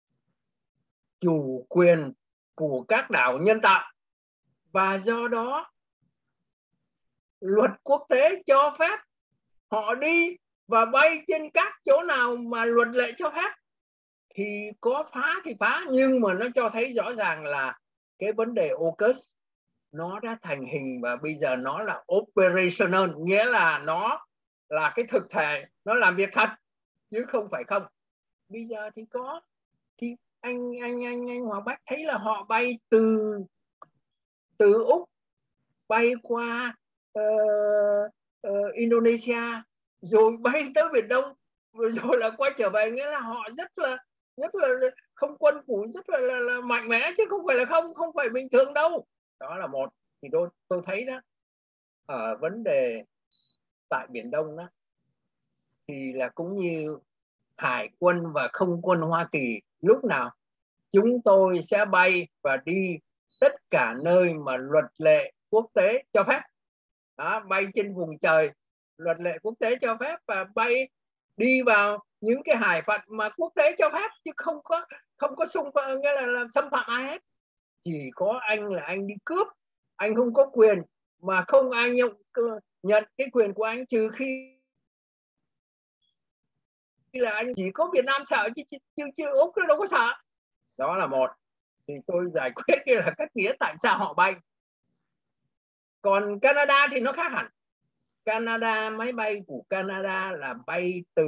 chủ quyền của các đảo nhân tạo, và do đó luật quốc tế cho phép họ đi và bay trên các chỗ nào mà luật lệ cho phép. Thì có phá thì phá, nhưng mà nó cho thấy rõ ràng là cái vấn đề AUKUS nó đã thành hình, và bây giờ nó là operational, nghĩa là nó là cái thực thể, nó làm việc thật chứ không phải không. Bây giờ thì có, thì anh Hoàng Bách thấy là họ bay từ Úc bay qua Indonesia, rồi bay tới Biển Đông, rồi là quay trở về, nghĩa là họ rất là không quân của rất là mạnh mẽ, chứ không phải là không phải bình thường đâu. Đó là một. Thì tôi thấy đó, ở vấn đề tại Biển Đông đó, thì là cũng như hải quân và không quân Hoa Kỳ, lúc nào chúng tôi sẽ bay và đi tất cả nơi mà luật lệ quốc tế cho phép. Đó, bay trên vùng trời luật lệ quốc tế cho phép, và bay đi vào những cái hải phận mà quốc tế cho phép, chứ không có nghĩa là xâm phạm ai hết. Chỉ có anh là anh đi cướp, anh không có quyền, mà không ai nhận cái quyền của anh, trừ khi là anh chỉ có Việt Nam sợ, chứ Úc nó đâu có sợ. Đó là một. Thì tôi giải quyết cái là cách nghĩa tại sao họ bay. Còn Canada thì nó khác hẳn. Canada, máy bay của Canada là bay từ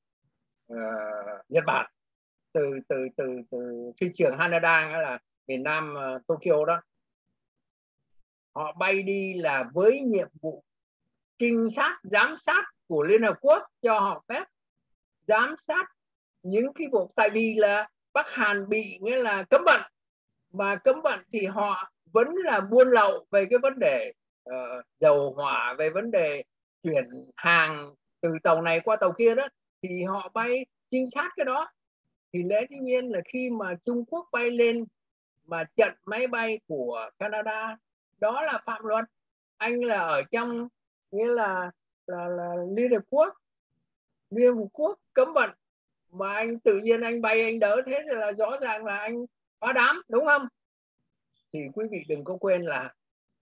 Nhật Bản, từ phi trường Haneda, là miền Nam Tokyo đó. Họ bay đi là với nhiệm vụ trinh sát, giám sát của Liên Hợp Quốc cho họ phép giám sát những cái vụ, tại vì là Bắc Hàn bị nghĩa là cấm vận, mà cấm vận thì họ vẫn là buôn lậu về cái vấn đề dầu hỏa, về vấn đề chuyển hàng từ tàu này qua tàu kia đó, thì họ bay trinh sát cái đó. Thì lẽ dĩ nhiên là khi mà Trung Quốc bay lên mà chặn máy bay của Canada, đó là phạm luật. Anh là ở trong nghĩa là Liên Hợp Quốc, Liên Hợp Quốc cấm vận mà anh tự nhiên anh bay anh đỡ, thế thì là rõ ràng là anh phá đám, đúng không? Thì quý vị đừng có quên là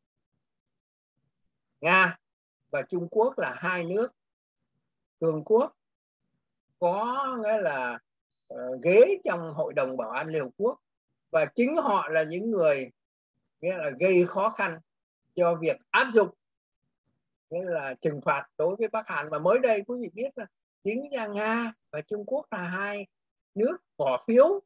Nga và Trung Quốc là hai nước cường quốc có nghĩa là ghế trong Hội đồng Bảo an Liên Hợp Quốc, và chính họ là những người nghĩa là gây khó khăn cho việc áp dụng nghĩa là trừng phạt đối với Bắc Hàn. Và mới đây quý vị biết là chính ra Nga và Trung Quốc là hai nước bỏ phiếu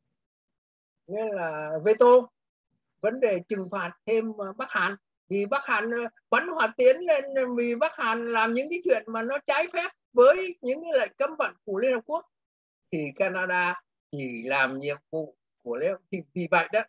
nghĩa là veto vấn đề trừng phạt thêm Bắc Hàn, vì Bắc Hàn bắn hỏa tiến lên, vì Bắc Hàn làm những cái chuyện mà nó trái phép với những cái lệnh cấm vận của Liên Hợp Quốc. Thì Canada chỉ làm nhiệm vụ của Liên Hợp Quốc. Vì vậy đó,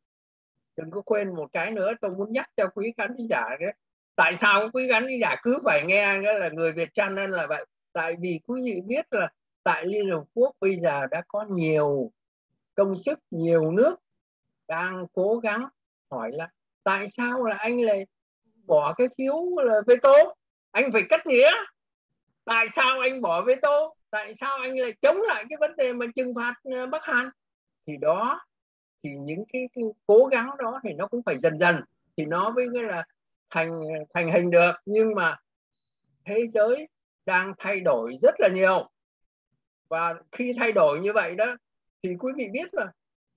đừng có quên một cái nữa, tôi muốn nhắc cho quý khán giả đấy. Tại sao quý khán giả cứ phải nghe là người Việt Channel là vậy? Tại vì quý vị biết là tại Liên Hợp Quốc bây giờ đã có nhiều công sức, nhiều nước đang cố gắng hỏi là tại sao là anh lại bỏ cái phiếu là veto, anh phải cắt nghĩa. Tại sao anh bỏ veto, tại sao anh lại chống lại cái vấn đề mà trừng phạt Bắc Hàn? Thì đó, thì những cái cố gắng đó thì nó cũng phải dần dần thì nó mới là thành hình được. Nhưng mà thế giới đang thay đổi rất là nhiều, và khi thay đổi như vậy đó thì quý vị biết là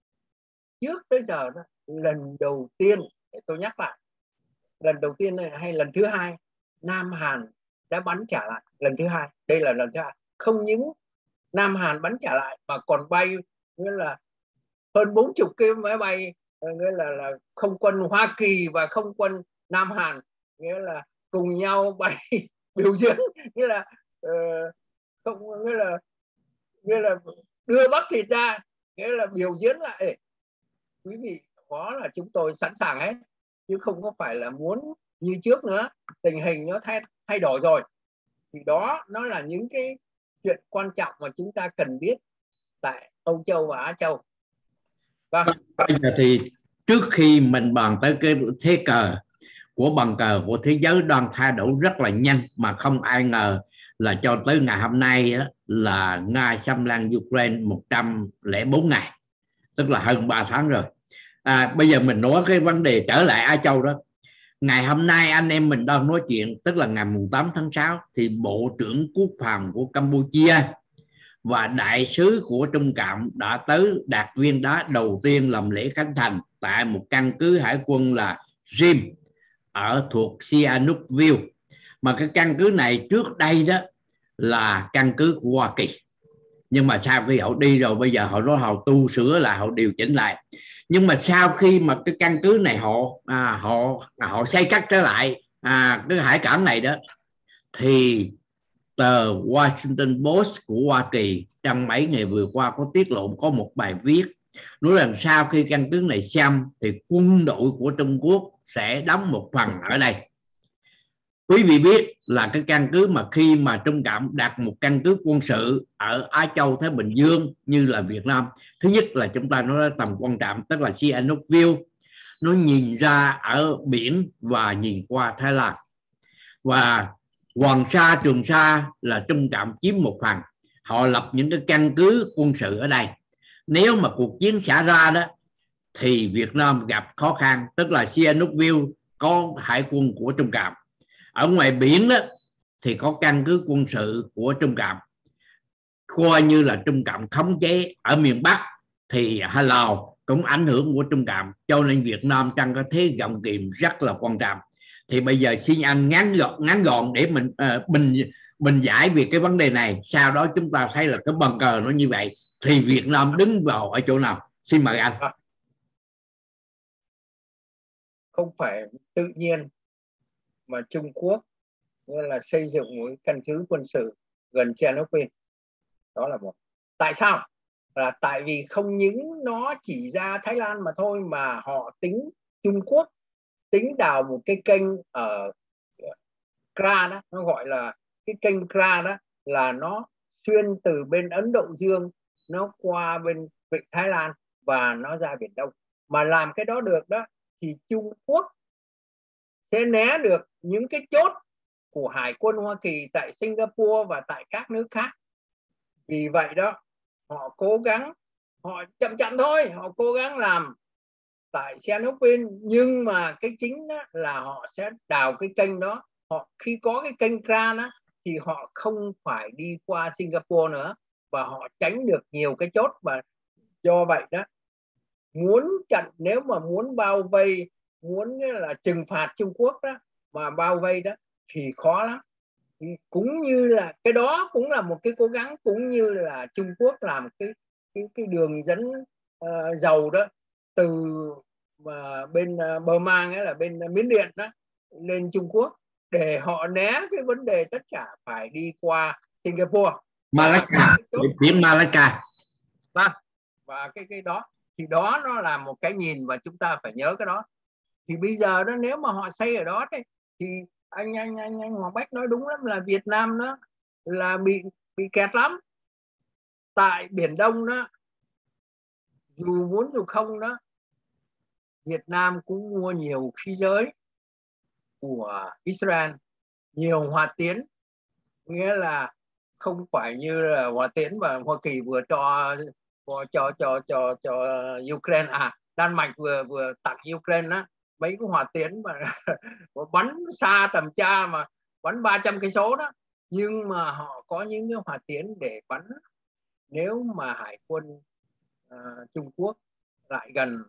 trước tới giờ đó, lần đầu tiên, để tôi nhắc lại, lần đầu tiên này hay lần thứ hai, Nam Hàn đã bắn trả lại lần thứ hai. Đây là lần thứ hai. Không những Nam Hàn bắn trả lại mà còn bay nghĩa là hơn 40 cái máy bay nghĩa là không quân Hoa Kỳ và không quân Nam Hàn nghĩa là cùng nhau bay biểu diễn, nghĩa là không nghĩa là đưa bắp thịt ra, nghĩa là biểu diễn lại. Quý vị có là chúng tôi sẵn sàng hết, chứ không có phải là muốn như trước nữa. Tình hình nó thay đổi rồi, thì đó nó là những cái chuyện quan trọng mà chúng ta cần biết tại Âu Châu và Á Châu. Vâng. Bây giờ thì trước khi mình bàn tới cái thế cờ của bàn cờ của thế giới đang thay đổi rất là nhanh, mà không ai ngờ là cho tới ngày hôm nay đó, là Nga xâm lăng Ukraine 104 ngày, tức là hơn 3 tháng rồi. Bây giờ mình nói cái vấn đề trở lại Á Châu đó. Ngày hôm nay anh em mình đang nói chuyện, tức là ngày 8 tháng 6, thì Bộ trưởng Quốc phòng của Campuchia và đại sứ của Trung Cộng đã tới đặt viên đá đầu tiên làm lễ khánh thành tại một căn cứ hải quân là Rim ở thuộc Sihanoukville. Mà cái căn cứ này trước đây đó là căn cứ của Hoa Kỳ, nhưng mà sau khi họ đi rồi bây giờ họ nói họ tu sửa lại, họ điều chỉnh lại. Nhưng mà sau khi mà cái căn cứ này họ xây cất trở lại cái hải cảng này đó, thì tờ Washington Post của Hoa Kỳ trong mấy ngày vừa qua có tiết lộ, có một bài viết nói rằng sau khi căn cứ này xong thì quân đội của Trung Quốc sẽ đóng một phần ở đây. Quý vị biết là cái căn cứ mà khi mà Trung Cộng đặt một căn cứ quân sự ở Á Châu Thái Bình Dương như là Việt Nam, thứ nhất là chúng ta nói tầm quan trọng, tức là Sihanoukville, nó nhìn ra ở biển và nhìn qua Thái Lan, và Hoàng Sa, Trường Sa là Trung Cộng chiếm một phần. Họ lập những cái căn cứ quân sự ở đây. Nếu mà cuộc chiến xảy ra đó thì Việt Nam gặp khó khăn, tức là Sihanoukville có hải quân của Trung Cộng, ở ngoài biển đó thì có căn cứ quân sự của Trung Cộng, coi như là Trung Cộng khống chế. Ở miền Bắc thì Lào cũng ảnh hưởng của Trung Cộng, cho nên Việt Nam trong cái thế gọng kìm rất là quan trọng. Thì bây giờ xin anh ngắn gọn để mình giải về cái vấn đề này. Sau đó chúng ta thấy là cái bàn cờ nó như vậy thì Việt Nam đứng vào ở chỗ nào? Xin mời anh. Không phải tự nhiên mà Trung Quốc là xây dựng một căn cứ quân sự gần Chernobyl. Đó là một. Tại sao? là tại vì không những nó chỉ ra Thái Lan mà thôi, mà họ tính Trung Quốc tính đào một cái kênh ở Kra đó, nó gọi là cái kênh Kra đó, là nó xuyên từ bên Ấn Độ Dương nó qua bên vịnh Thái Lan và nó ra Biển Đông. Mà làm cái đó được đó thì Trung Quốc sẽ né được những cái chốt của Hải quân Hoa Kỳ tại Singapore và tại các nước khác. Vì vậy đó họ cố gắng, họ chậm chậm thôi, họ cố gắng làm tại Sihanoukville, nhưng mà cái chính đó là họ sẽ đào cái kênh đó. Họ khi có cái kênh Kra đó thì họ không phải đi qua Singapore nữa, và họ tránh được nhiều cái chốt. Và do vậy đó, muốn chặn, nếu mà muốn bao vây, muốn là trừng phạt Trung Quốc đó mà bao vây đó thì khó lắm. Cũng như là cái đó cũng là một cái cố gắng, cũng như là Trung Quốc làm cái đường dẫn dầu đó từ bên Burma, nghĩa là bên Miến Điện đó, lên Trung Quốc, để họ né cái vấn đề tất cả phải đi qua Singapore, Malacca, tiếng Malacca. Và cái đó thì đó nó là một cái nhìn và chúng ta phải nhớ cái đó. Thì bây giờ đó, nếu mà họ xây ở đó thì anh Hoàng Bách nói đúng lắm, là Việt Nam đó là bị kẹt lắm. Tại Biển Đông đó, dù muốn dù không đó, Việt Nam cũng mua nhiều khí giới của Israel, nhiều hỏa tiễn, nghĩa là không phải như là hỏa tiễn mà Hoa Kỳ vừa cho Ukraine, Đan Mạch vừa tặng Ukraine đó, mấy cái hỏa tiễn mà bắn xa tầm xa, mà bắn 300 cây số đó. Nhưng mà họ có những cái hỏa tiễn để bắn nếu mà hải quân Trung Quốc lại gần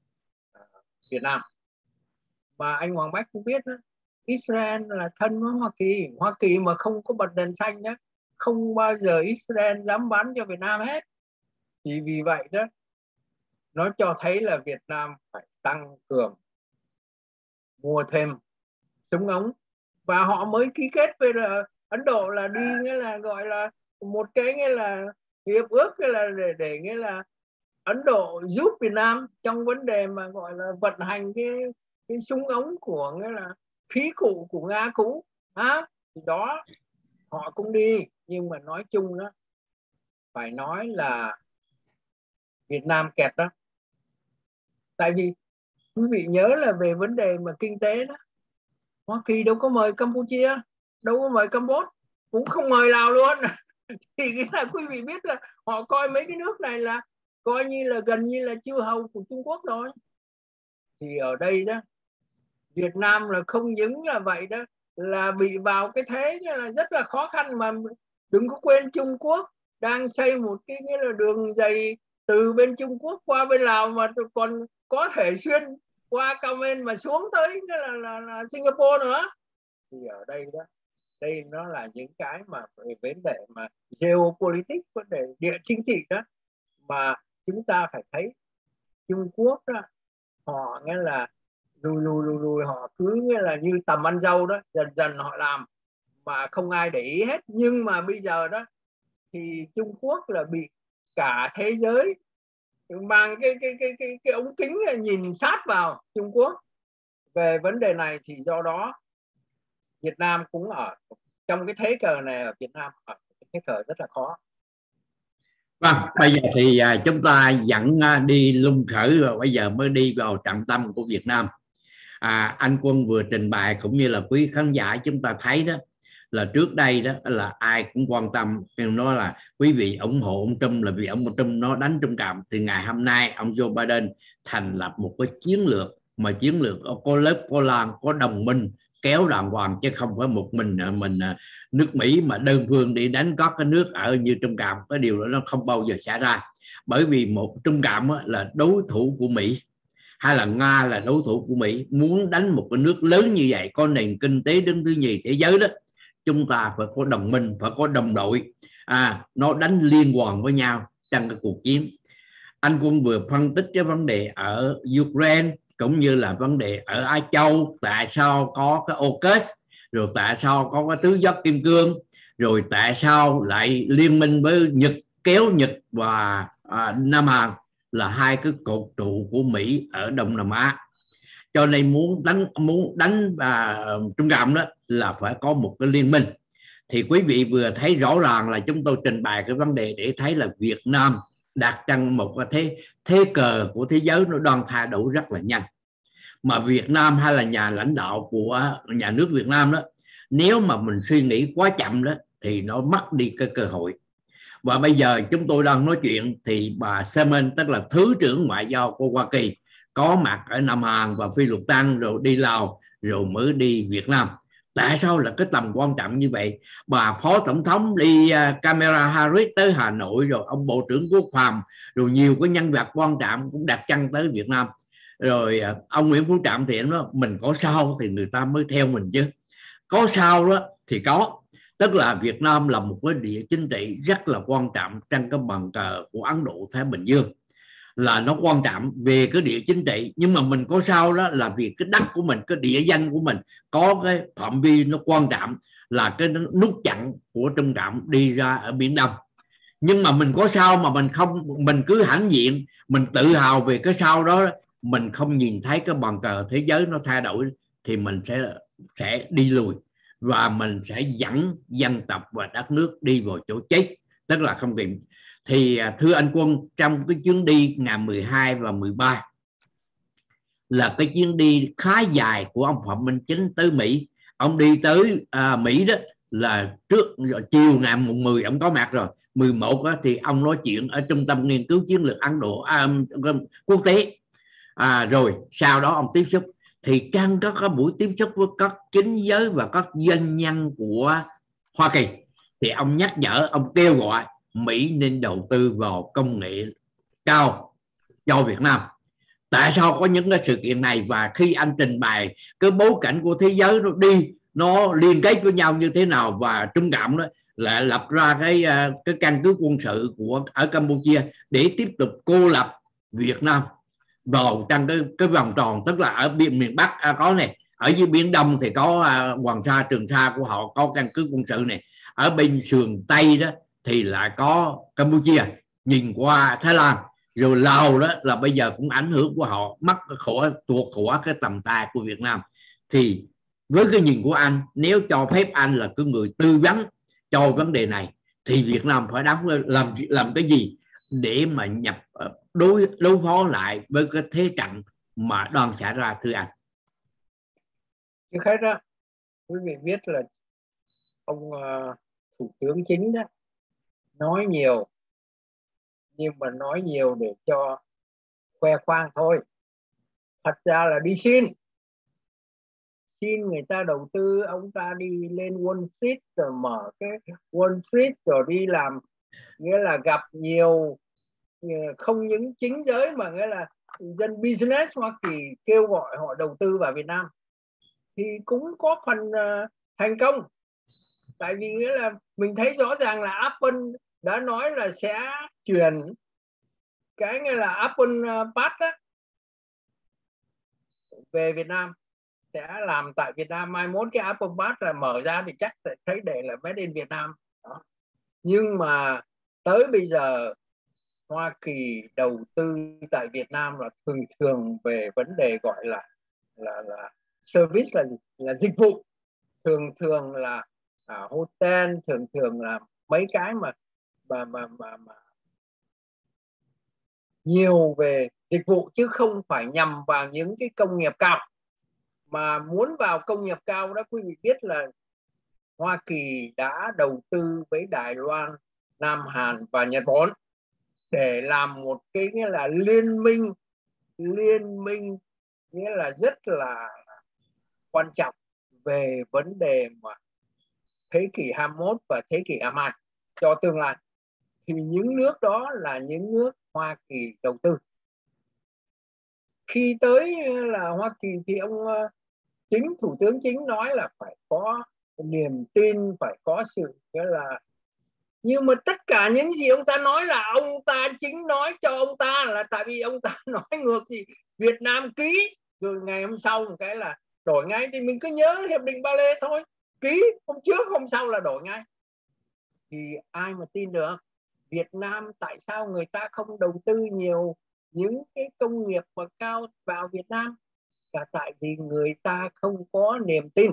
Việt Nam. Mà anh Hoàng Bách cũng biết đó, Israel là thân với Hoa Kỳ. Hoa Kỳ mà không có bật đèn xanh đó, không bao giờ Israel dám bắn cho Việt Nam hết. Thì vì vậy đó, nó cho thấy là Việt Nam phải tăng cường mua thêm súng ống. Và họ mới ký kết với Ấn Độ là đi, nghĩa là gọi là một cái nghĩa là hiệp ước, nghĩa là để nghĩa là Ấn Độ giúp Việt Nam trong vấn đề mà gọi là vận hành cái súng ống của, nghĩa là khí cụ của Nga cũ thì đó họ cũng đi. Nhưng mà nói chung đó, phải nói là Việt Nam kẹt đó. Tại vì quý vị nhớ là về vấn đề mà kinh tế đó, Hoa Kỳ đâu có mời Campuchia, đâu có mời Campuchia, cũng không mời Lào luôn. Thì cái là quý vị biết là họ coi mấy cái nước này là coi như là gần như là chư hầu của Trung Quốc rồi. Thì ở đây đó, Việt Nam là không những là vậy đó, là bị vào cái thế là rất là khó khăn. Mà đừng có quên Trung Quốc đang xây một cái nghĩa là đường dày từ bên Trung Quốc qua bên Lào, mà còn có thể xuyên qua Cao Men mà xuống tới là Singapore nữa. Thì ở đây đó, đây nó là những cái mà về vấn đề mà geopolitics, vấn đề địa chính trị đó, mà chúng ta phải thấy Trung Quốc đó, họ nghĩa là lùi họ cứ nghĩa là như tầm ăn dâu đó, dần dần họ làm mà không ai để ý hết. Nhưng mà bây giờ đó thì Trung Quốc là bị cả thế giới mang cái ống kính nhìn sát vào Trung Quốc về vấn đề này. Thì do đó Việt Nam cũng ở trong cái thế cờ này, ở Việt Nam ở cái thế cờ rất là khó. Vâng, bây giờ thì chúng ta dẫn đi lung khởi, và bây giờ mới đi vào trọng tâm của Việt Nam. Anh Quân vừa trình bày cũng như là quý khán giả chúng ta thấy đó, là trước đây đó là ai cũng quan tâm, nói là quý vị ủng hộ ông Trump là vì ông Trump nó đánh Trung Cộng. Thì ngày hôm nay ông Joe Biden thành lập một cái chiến lược, mà chiến lược có lớp có lan, có đồng minh kéo đàng hoàng, chứ không phải một mình nước Mỹ mà đơn phương đi đánh các cái nước ở như Trung Cộng. Cái điều đó nó không bao giờ xảy ra, bởi vì một Trung Cộng là đối thủ của Mỹ, hay là Nga là đối thủ của Mỹ. Muốn đánh một cái nước lớn như vậy, có nền kinh tế đứng thứ nhì thế giới đó, chúng ta phải có đồng minh, phải có đồng đội, nó đánh liên hoàn với nhau trong cái cuộc chiến. Anh Quân vừa phân tích cái vấn đề ở Ukraine cũng như là vấn đề ở Á Châu, tại sao có cái AUKUS, rồi tại sao có cái tứ giác kim cương, rồi tại sao lại liên minh với Nhật, kéo Nhật và Nam Hàn là hai cái cột trụ của Mỹ ở Đông Nam Á, cho nên muốn đánh Trung Cộng đó là phải có một cái liên minh. Thì quý vị vừa thấy rõ ràng là chúng tôi trình bày cái vấn đề để thấy là Việt Nam đặt trong một cái thế cờ của thế giới nó đang thay đổi rất là nhanh, mà Việt Nam hay là nhà lãnh đạo của nhà nước Việt Nam đó, nếu mà mình suy nghĩ quá chậm đó thì nó mất đi cái cơ hội. Và bây giờ chúng tôi đang nói chuyện thì bà Semen, tức là Thứ trưởng Ngoại giao của Hoa Kỳ, có mặt ở Nam Hàn và Phi Luật Tân, rồi đi Lào, rồi mới đi Việt Nam. Tại sao là cái tầm quan trọng như vậy? Bà Phó Tổng thống đi Kamala Harris tới Hà Nội, rồi ông Bộ trưởng Quốc phòng, rồi nhiều cái nhân vật quan trọng cũng đặt chân tới Việt Nam. Rồi ông Nguyễn Phú Trọng thì anh nói mình có sao thì người ta mới theo mình chứ. Có sao đó thì có, tức là Việt Nam là một cái địa chính trị rất là quan trọng trong cái bàn cờ của Ấn Độ Thái Bình Dương, là nó quan trọng về cái địa chính trị. Nhưng mà mình có sao đó là vì cái đất của mình, cái địa danh của mình có cái phạm vi nó quan trọng, là cái nút chặn của Trung Cộng đi ra ở Biển Đông. Nhưng mà mình có sao mà mình cứ hãnh diện, mình tự hào về cái sao đó, mình không nhìn thấy cái bàn cờ thế giới nó thay đổi thì mình sẽ đi lùi, và mình sẽ dẫn dân tộc và đất nước đi vào chỗ chết, tức là không tìm. Thì thưa anh Quân, trong cái chuyến đi ngày 12 và 13 là cái chuyến đi khá dài của ông Phạm Minh Chính tới Mỹ. Ông đi tới Mỹ đó là chiều ngày 10 ông có mặt rồi. 11 đó, thì ông nói chuyện ở Trung tâm Nghiên cứu Chiến lược Ấn Độ quốc tế. Rồi sau đó ông tiếp xúc, thì trong các buổi tiếp xúc với các chính giới và các doanh nhân của Hoa Kỳ, thì ông nhắc nhở, ông kêu gọi Mỹ nên đầu tư vào công nghệ cao cho Việt Nam. Tại sao có những cái sự kiện này? Và khi anh trình bày cái bối cảnh của thế giới nó liên kết với nhau như thế nào, và Trung Cộng đó lại lập ra cái căn cứ quân sự ở Campuchia để tiếp tục cô lập Việt Nam vào trong cái vòng tròn, tức là ở miền Bắc có này, ở dưới Biển Đông thì có Hoàng Sa, Trường Sa của họ có căn cứ quân sự này, ở bên sườn Tây đó thì lại có Campuchia nhìn qua Thái Lan, rồi Lào đó là bây giờ cũng ảnh hưởng của họ, mất tuột khỏi cái tầm tay của Việt Nam. Thì với cái nhìn của anh, nếu cho phép anh là cái người tư vấn cho vấn đề này, thì Việt Nam phải làm cái gì để mà đối phó lại với cái thế trận mà đang xảy ra, thưa anh? Trước hết đó, quý vị biết là ông Thủ tướng Chính đó nói nhiều, nhưng mà nói nhiều để cho khoe khoang thôi. Thật ra là đi xin người ta đầu tư, ông ta đi lên Wall Street rồi mở cái Wall Street rồi đi làm, nghĩa là gặp nhiều, không những chính giới mà nghĩa là dân business Hoa Kỳ kêu gọi họ đầu tư vào Việt Nam, thì cũng có phần thành công. Tại vì nghĩa là mình thấy rõ ràng là Apple đã nói là sẽ chuyển cái nghĩa là Apple Pass đó về Việt Nam, sẽ làm tại Việt Nam. Mai mốt cái Apple Pass là mở ra thì chắc sẽ thấy để là made in Việt Nam đó. Nhưng mà tới bây giờ Hoa Kỳ đầu tư tại Việt Nam là thường về vấn đề gọi là service, là dịch vụ, thường là hotel, thường là mấy cái mà nhiều về dịch vụ, chứ không phải nhằm vào những cái công nghiệp cao. Mà muốn vào công nghiệp cao đó, quý vị biết là Hoa Kỳ đã đầu tư với Đài Loan, Nam Hàn và Nhật Bản để làm một cái nghĩa là liên minh nghĩa là rất là quan trọng về vấn đề mà thế kỷ 21 và thế kỷ 22 cho tương lai. Thì những nước đó là những nước Hoa Kỳ đầu tư. Khi tới là Hoa Kỳ thì ông Thủ tướng Chính nói là phải có niềm tin, phải có sự nghĩa là, nhưng mà tất cả những gì ông ta nói là ông ta chính nói cho ông ta, là tại vì ông ta nói ngược gì Việt Nam ký rồi ngày hôm sau một cái là đổi ngay. Thì mình cứ nhớ hiệp định Ba Lê thôi, ký hôm trước hôm sau là đổi ngay, thì ai mà tin được. Việt Nam tại sao người ta không đầu tư nhiều những cái công nghiệp mà cao vào Việt Nam? Là tại vì người ta không có niềm tin.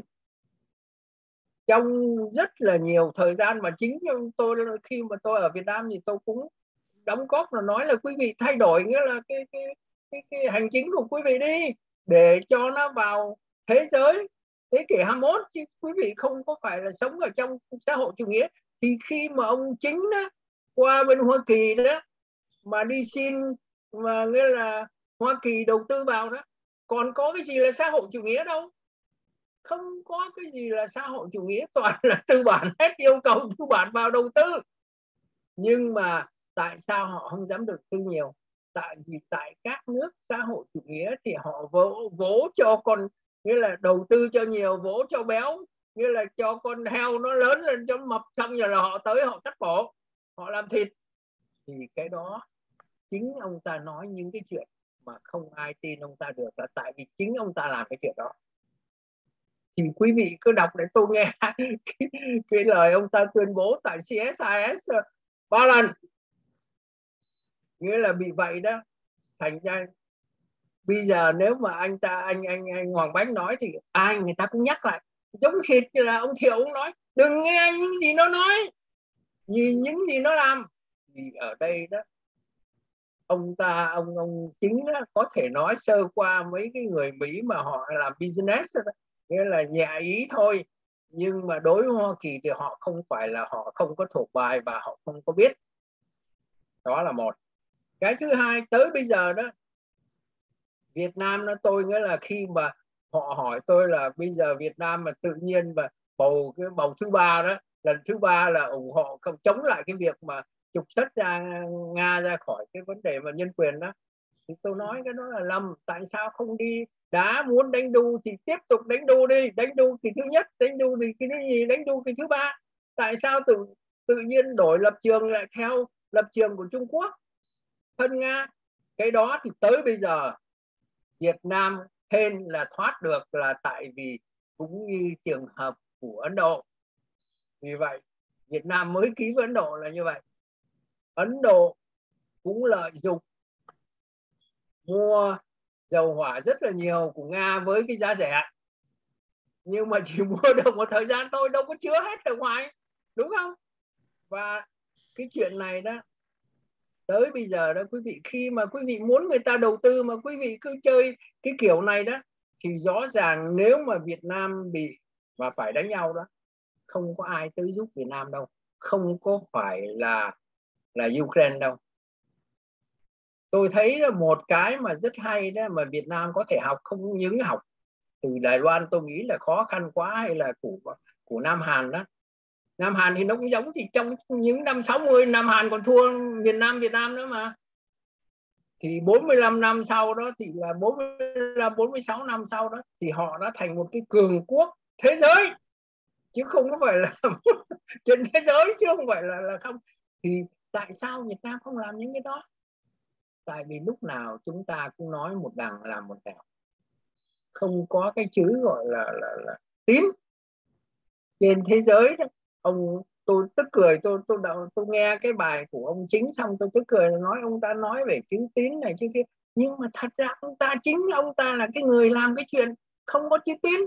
Trong rất là nhiều thời gian mà chính tôi khi mà tôi ở Việt Nam thì tôi cũng đóng góp là nói là quý vị thay đổi, nghĩa là cái hành chính của quý vị đi để cho nó vào thế giới thế kỷ 21, chứ quý vị không có phải là sống ở trong xã hội chủ nghĩa. Thì khi mà ông Chính đó qua bên Hoa Kỳ đó mà đi xin mà nghĩa là Hoa Kỳ đầu tư vào đó, còn có cái gì là xã hội chủ nghĩa đâu, không có cái gì là xã hội chủ nghĩa, toàn là tư bản hết, yêu cầu tư bản vào đầu tư. Nhưng mà tại sao họ không dám đầu tư nhiều? Tại vì tại các nước xã hội chủ nghĩa thì họ vỗ cho con, nghĩa là đầu tư cho nhiều, vỗ cho béo, nghĩa là cho con heo nó lớn lên cho mập, xong rồi là họ tới họ cắt cổ, họ làm thịt. Thì cái đó chính ông ta nói những cái chuyện mà không ai tin ông ta được là tại vì chính ông ta làm cái chuyện đó. Thì quý vị cứ đọc để tôi nghe cái lời ông ta tuyên bố tại CSIS 3 lần, nghĩa là bị vậy đó. Thành ra bây giờ nếu mà anh Hoàng Bách nói thì ai người ta cũng nhắc lại, giống hệt như là ông Thiệu cũng nói đừng nghe những gì nó nói, nhìn những gì nó làm. Thì ở đây đó ông Chính đó, có thể nói sơ qua mấy cái người Mỹ mà họ làm business đó, nghĩa là nhẹ ý thôi, nhưng mà đối với Hoa Kỳ thì họ không phải là họ không có thuộc bài và họ không có biết. Đó là một. Cái thứ hai, tới bây giờ đó Việt Nam nó, tôi nghĩa là khi mà họ hỏi tôi là bây giờ Việt Nam mà tự nhiên mà bầu thứ ba đó, lần thứ ba là ủng hộ không chống lại cái việc mà trục xuất Nga ra khỏi cái vấn đề mà nhân quyền đó, thì tôi nói cái đó là lầm. Tại sao không đi, đã muốn đánh đu thì tiếp tục đánh đu đi, đánh đu kỳ thứ nhất, đánh đu thì cái gì, đánh đu kỳ thứ ba. Tại sao tự nhiên đổi lập trường lại theo lập trường của Trung Quốc thân Nga? Cái đó thì tới bây giờ Việt Nam hên là thoát được là tại vì cũng như trường hợp của Ấn Độ. Vì vậy Việt Nam mới ký với Ấn Độ là như vậy. Ấn Độ cũng lợi dụng mua dầu hỏa rất là nhiều của Nga với cái giá rẻ, nhưng mà chỉ mua được một thời gian thôi, đâu có chứa hết ở ngoài, đúng không? Và cái chuyện này đó tới bây giờ đó quý vị, khi mà quý vị muốn người ta đầu tư mà quý vị cứ chơi cái kiểu này đó, thì rõ ràng nếu mà Việt Nam bị và phải đánh nhau đó, không có ai tới giúp Việt Nam đâu, không có phải là Ukraine đâu. Tôi thấy là một cái mà rất hay đó mà Việt Nam có thể học, không những học từ Đài Loan tôi nghĩ là khó khăn quá, hay là của Nam Hàn đó. Nam Hàn thì nó cũng giống, thì trong những năm 60 Nam Hàn còn thua Việt Nam nữa mà. Thì 45 năm sau đó thì là 46 năm sau đó thì họ đã thành một cái cường quốc thế giới, chứ không có phải là trên thế giới, chứ không phải là không. Thì tại sao Việt Nam không làm những cái đó? Tại vì lúc nào chúng ta cũng nói một đằng làm một đằng, không có cái chữ gọi là tín. Trên thế giới đó, tôi tức cười, tôi nghe cái bài của ông Chính xong tôi tức cười, nói ông ta nói về chữ tín này chứ kia, nhưng mà thật ra chính ông ta là cái người làm cái chuyện không có chữ tín,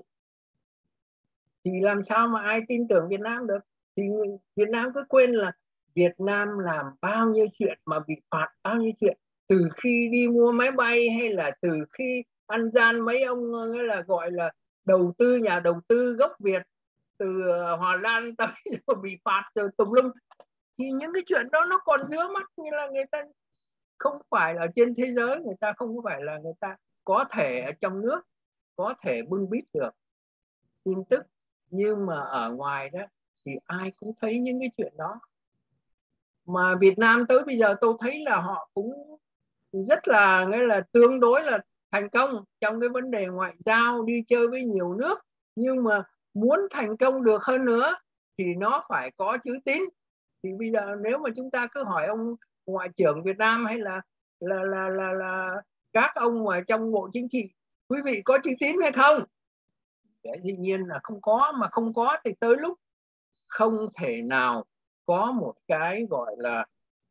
thì làm sao mà ai tin tưởng Việt Nam được? Thì Việt Nam cứ quên là Việt Nam làm bao nhiêu chuyện mà bị phạt bao nhiêu chuyện, từ khi đi mua máy bay hay là từ khi ăn gian mấy ông là gọi là nhà đầu tư gốc Việt từ Hòa Lan tới rồi bị phạt từ tùm lum. Thì những cái chuyện đó nó còn dưới mắt, như là người ta không phải là trên thế giới, người ta không phải là người ta có thể ở trong nước có thể bưng bít được tin tức, nhưng mà ở ngoài đó thì ai cũng thấy những cái chuyện đó. Mà Việt Nam tới bây giờ tôi thấy là họ cũng rất là nghĩa là tương đối là thành công trong cái vấn đề ngoại giao, đi chơi với nhiều nước, nhưng mà muốn thành công được hơn nữa thì nó phải có chữ tín. Thì bây giờ nếu mà chúng ta cứ hỏi ông Ngoại trưởng Việt Nam hay là các ông ngoài trong Bộ Chính trị, quý vị có chữ tín hay không? Dĩ nhiên là không có, mà không có thì tới lúc không thể nào có một cái gọi là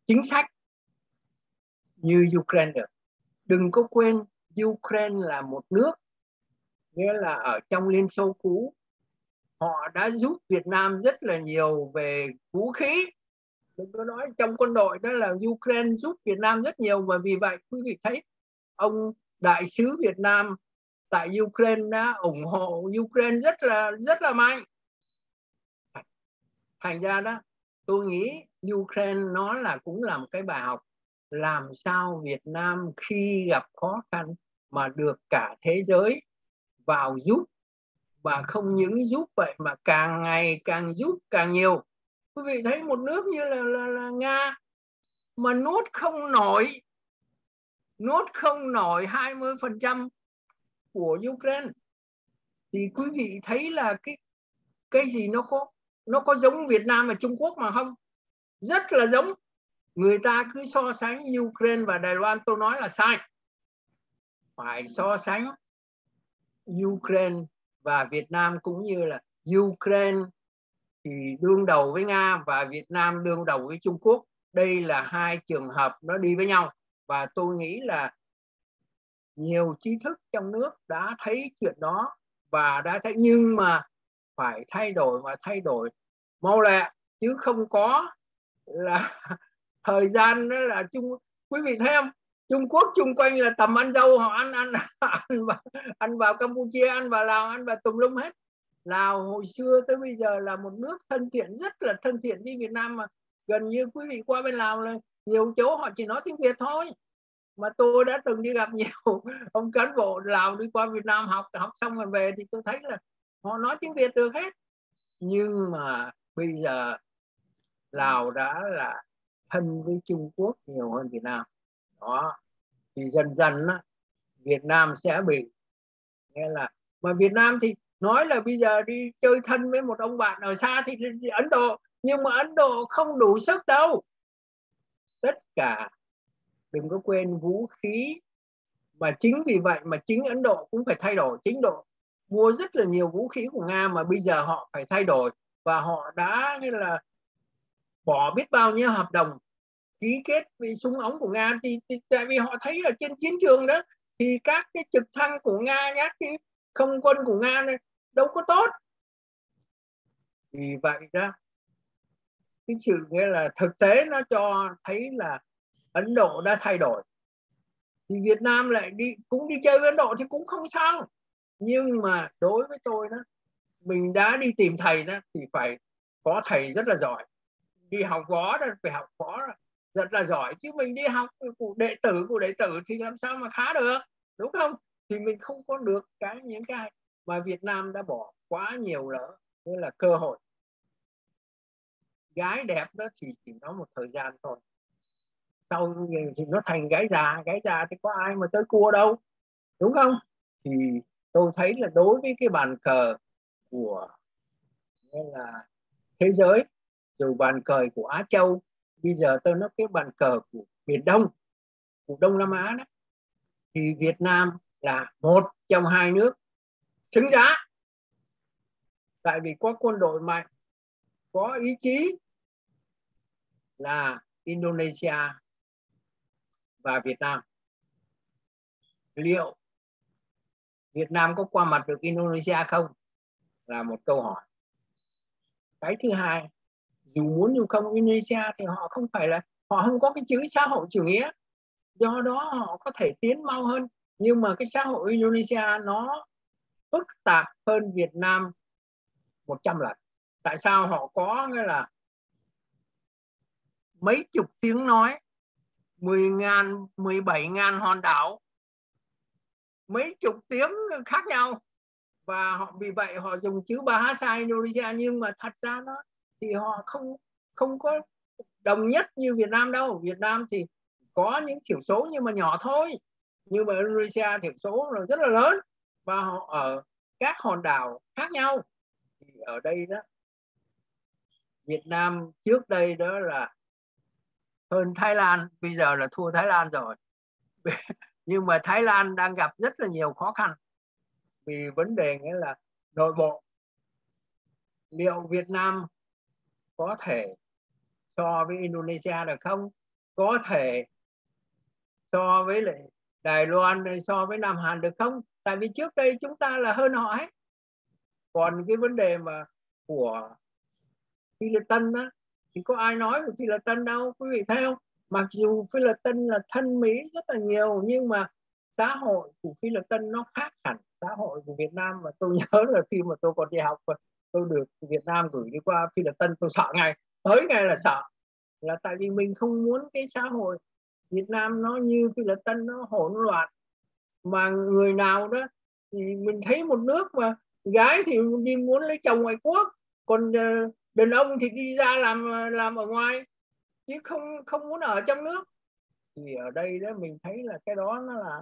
chính sách như Ukraine được. Đừng có quên Ukraine là một nước, nghĩa là ở trong Liên Xô cũ, họ đã giúp Việt Nam rất là nhiều về vũ khí. Đừng có nói trong quân đội đó là Ukraine giúp Việt Nam rất nhiều, và vì vậy quý vị thấy ông đại sứ Việt Nam tại Ukraine đã ủng hộ Ukraine rất là mạnh. Thành ra đó, tôi nghĩ Ukraine nó là cũng là một cái bài học làm sao Việt Nam khi gặp khó khăn mà được cả thế giới vào giúp, và không những giúp vậy mà càng ngày càng giúp càng nhiều. Quý vị thấy một nước như là Nga mà nuốt không nổi 20% của Ukraine, thì quý vị thấy là cái gì nó có giống Việt Nam và Trung Quốc mà không? Rất là giống. Người ta cứ so sánh Ukraine và Đài Loan, tôi nói là sai. Phải so sánh Ukraine và Việt Nam, cũng như là Ukraine thì đương đầu với Nga và Việt Nam đương đầu với Trung Quốc. Đây là hai trường hợp nó đi với nhau, và tôi nghĩ là nhiều trí thức trong nước đã thấy chuyện đó và đã thấy, nhưng mà phải thay đổi, và thay đổi mau lẹ, chứ không có là thời gian đó là quý vị thấy không, Trung Quốc chung quanh là tầm ăn dâu, họ ăn vào Campuchia, ăn vào Lào, ăn vào tùm lum hết. Lào hồi xưa tới bây giờ là một nước thân thiện, rất là thân thiện với Việt Nam, mà gần như quý vị qua bên Lào là nhiều chỗ họ chỉ nói tiếng Việt thôi. Mà tôi đã từng đi gặp nhiều ông cán bộ Lào đi qua Việt Nam học xong rồi về, thì tôi thấy là họ nói tiếng Việt được hết. Nhưng mà bây giờ Lào đã là thân với Trung Quốc nhiều hơn Việt Nam đó, thì dần dần á, Việt Nam sẽ bị, nghe là, mà Việt Nam thì nói là bây giờ đi chơi thân với một ông bạn ở xa thì Ấn Độ, nhưng mà Ấn Độ không đủ sức đâu. Tất cả đừng có quên vũ khí, mà chính vì vậy mà chính Ấn Độ cũng phải thay đổi. Chính Độ mua rất là nhiều vũ khí của Nga, mà bây giờ họ phải thay đổi, và họ đã như là bỏ biết bao nhiêu hợp đồng ký kết với súng ống của Nga, thì tại vì họ thấy ở trên chiến trường đó thì các cái trực thăng của Nga, các cái không quân của Nga này đâu có tốt. Vì vậy đó, cái sự nghĩa là thực tế nó cho thấy là Ấn Độ đã thay đổi, thì Việt Nam lại cũng đi chơi với Ấn Độ thì cũng không sao. Nhưng mà đối với tôi đó, mình đã đi tìm thầy đó thì phải có thầy rất là giỏi. Đi học võ đó phải học võ rất là giỏi, chứ mình đi học của đệ tử thì làm sao mà khá được, đúng không? Thì mình không có được những cái mà Việt Nam đã bỏ quá nhiều lỡ, như là cơ hội. Gái đẹp đó thì chỉ có một thời gian thôi, sau thì nó thành gái già thì có ai mà tới cua đâu, đúng không? Thì tôi thấy là đối với cái bàn cờ của là thế giới, rồi bàn cờ của Á Châu, bây giờ tôi nói cái bàn cờ của Biển Đông, của Đông Nam Á đó, thì Việt Nam là một trong hai nước xứng giá, tại vì có quân đội mạnh, có ý chí là Indonesia và Việt Nam. Liệu Việt Nam có qua mặt được Indonesia không là một câu hỏi. Cái thứ hai, dù muốn dù không, Indonesia thì họ không phải là, họ không có cái chữ xã hội chủ nghĩa, do đó họ có thể tiến mau hơn. Nhưng mà cái xã hội Indonesia nó phức tạp hơn Việt Nam 100 lần. Tại sao? Họ có nghĩa là mấy chục tiếng nói, 10.000, 17.000 hòn đảo, mấy chục tiếng khác nhau, và họ vì vậy họ dùng chữ Bahasa Indonesia. Nhưng mà thật ra nó thì họ không có đồng nhất như Việt Nam đâu. Việt Nam thì có những thiểu số nhưng mà nhỏ thôi, nhưng mà Indonesia thiểu số là rất là lớn, và họ ở các hòn đảo khác nhau. Thì ở đây đó, Việt Nam trước đây đó là hơn Thái Lan, bây giờ là thua Thái Lan rồi. Nhưng mà Thái Lan đang gặp rất là nhiều khó khăn vì vấn đề nghĩa là nội bộ. Liệu Việt Nam có thể so với Indonesia được không? có thể so với lại Đài Loan, so với Nam Hàn được không? Tại vì trước đây chúng ta là hơn họ hết. Còn cái vấn đề mà của Phi Lê Tân đó, thì có ai nói về Phi Lê Tân đâu, quý vị thấy không? Mặc dù Phi Lê Tân là thân Mỹ rất là nhiều, nhưng mà xã hội của Phi Lê Tân nó khác hẳn xã hội của Việt Nam. Và tôi nhớ là khi mà tôi còn đi học, tôi được Việt Nam gửi đi qua Phi Lê Tân, tôi sợ ngay, tới ngay là sợ, là tại vì mình không muốn cái xã hội Việt Nam nó như Phi Lê Tân, nó hỗn loạn. Mà người nào đó thì mình thấy một nước mà gái thì đi muốn lấy chồng ngoại quốc, còn đàn ông thì đi ra làm ở ngoài, chứ không muốn ở trong nước. Thì ở đây đó mình thấy là cái đó nó là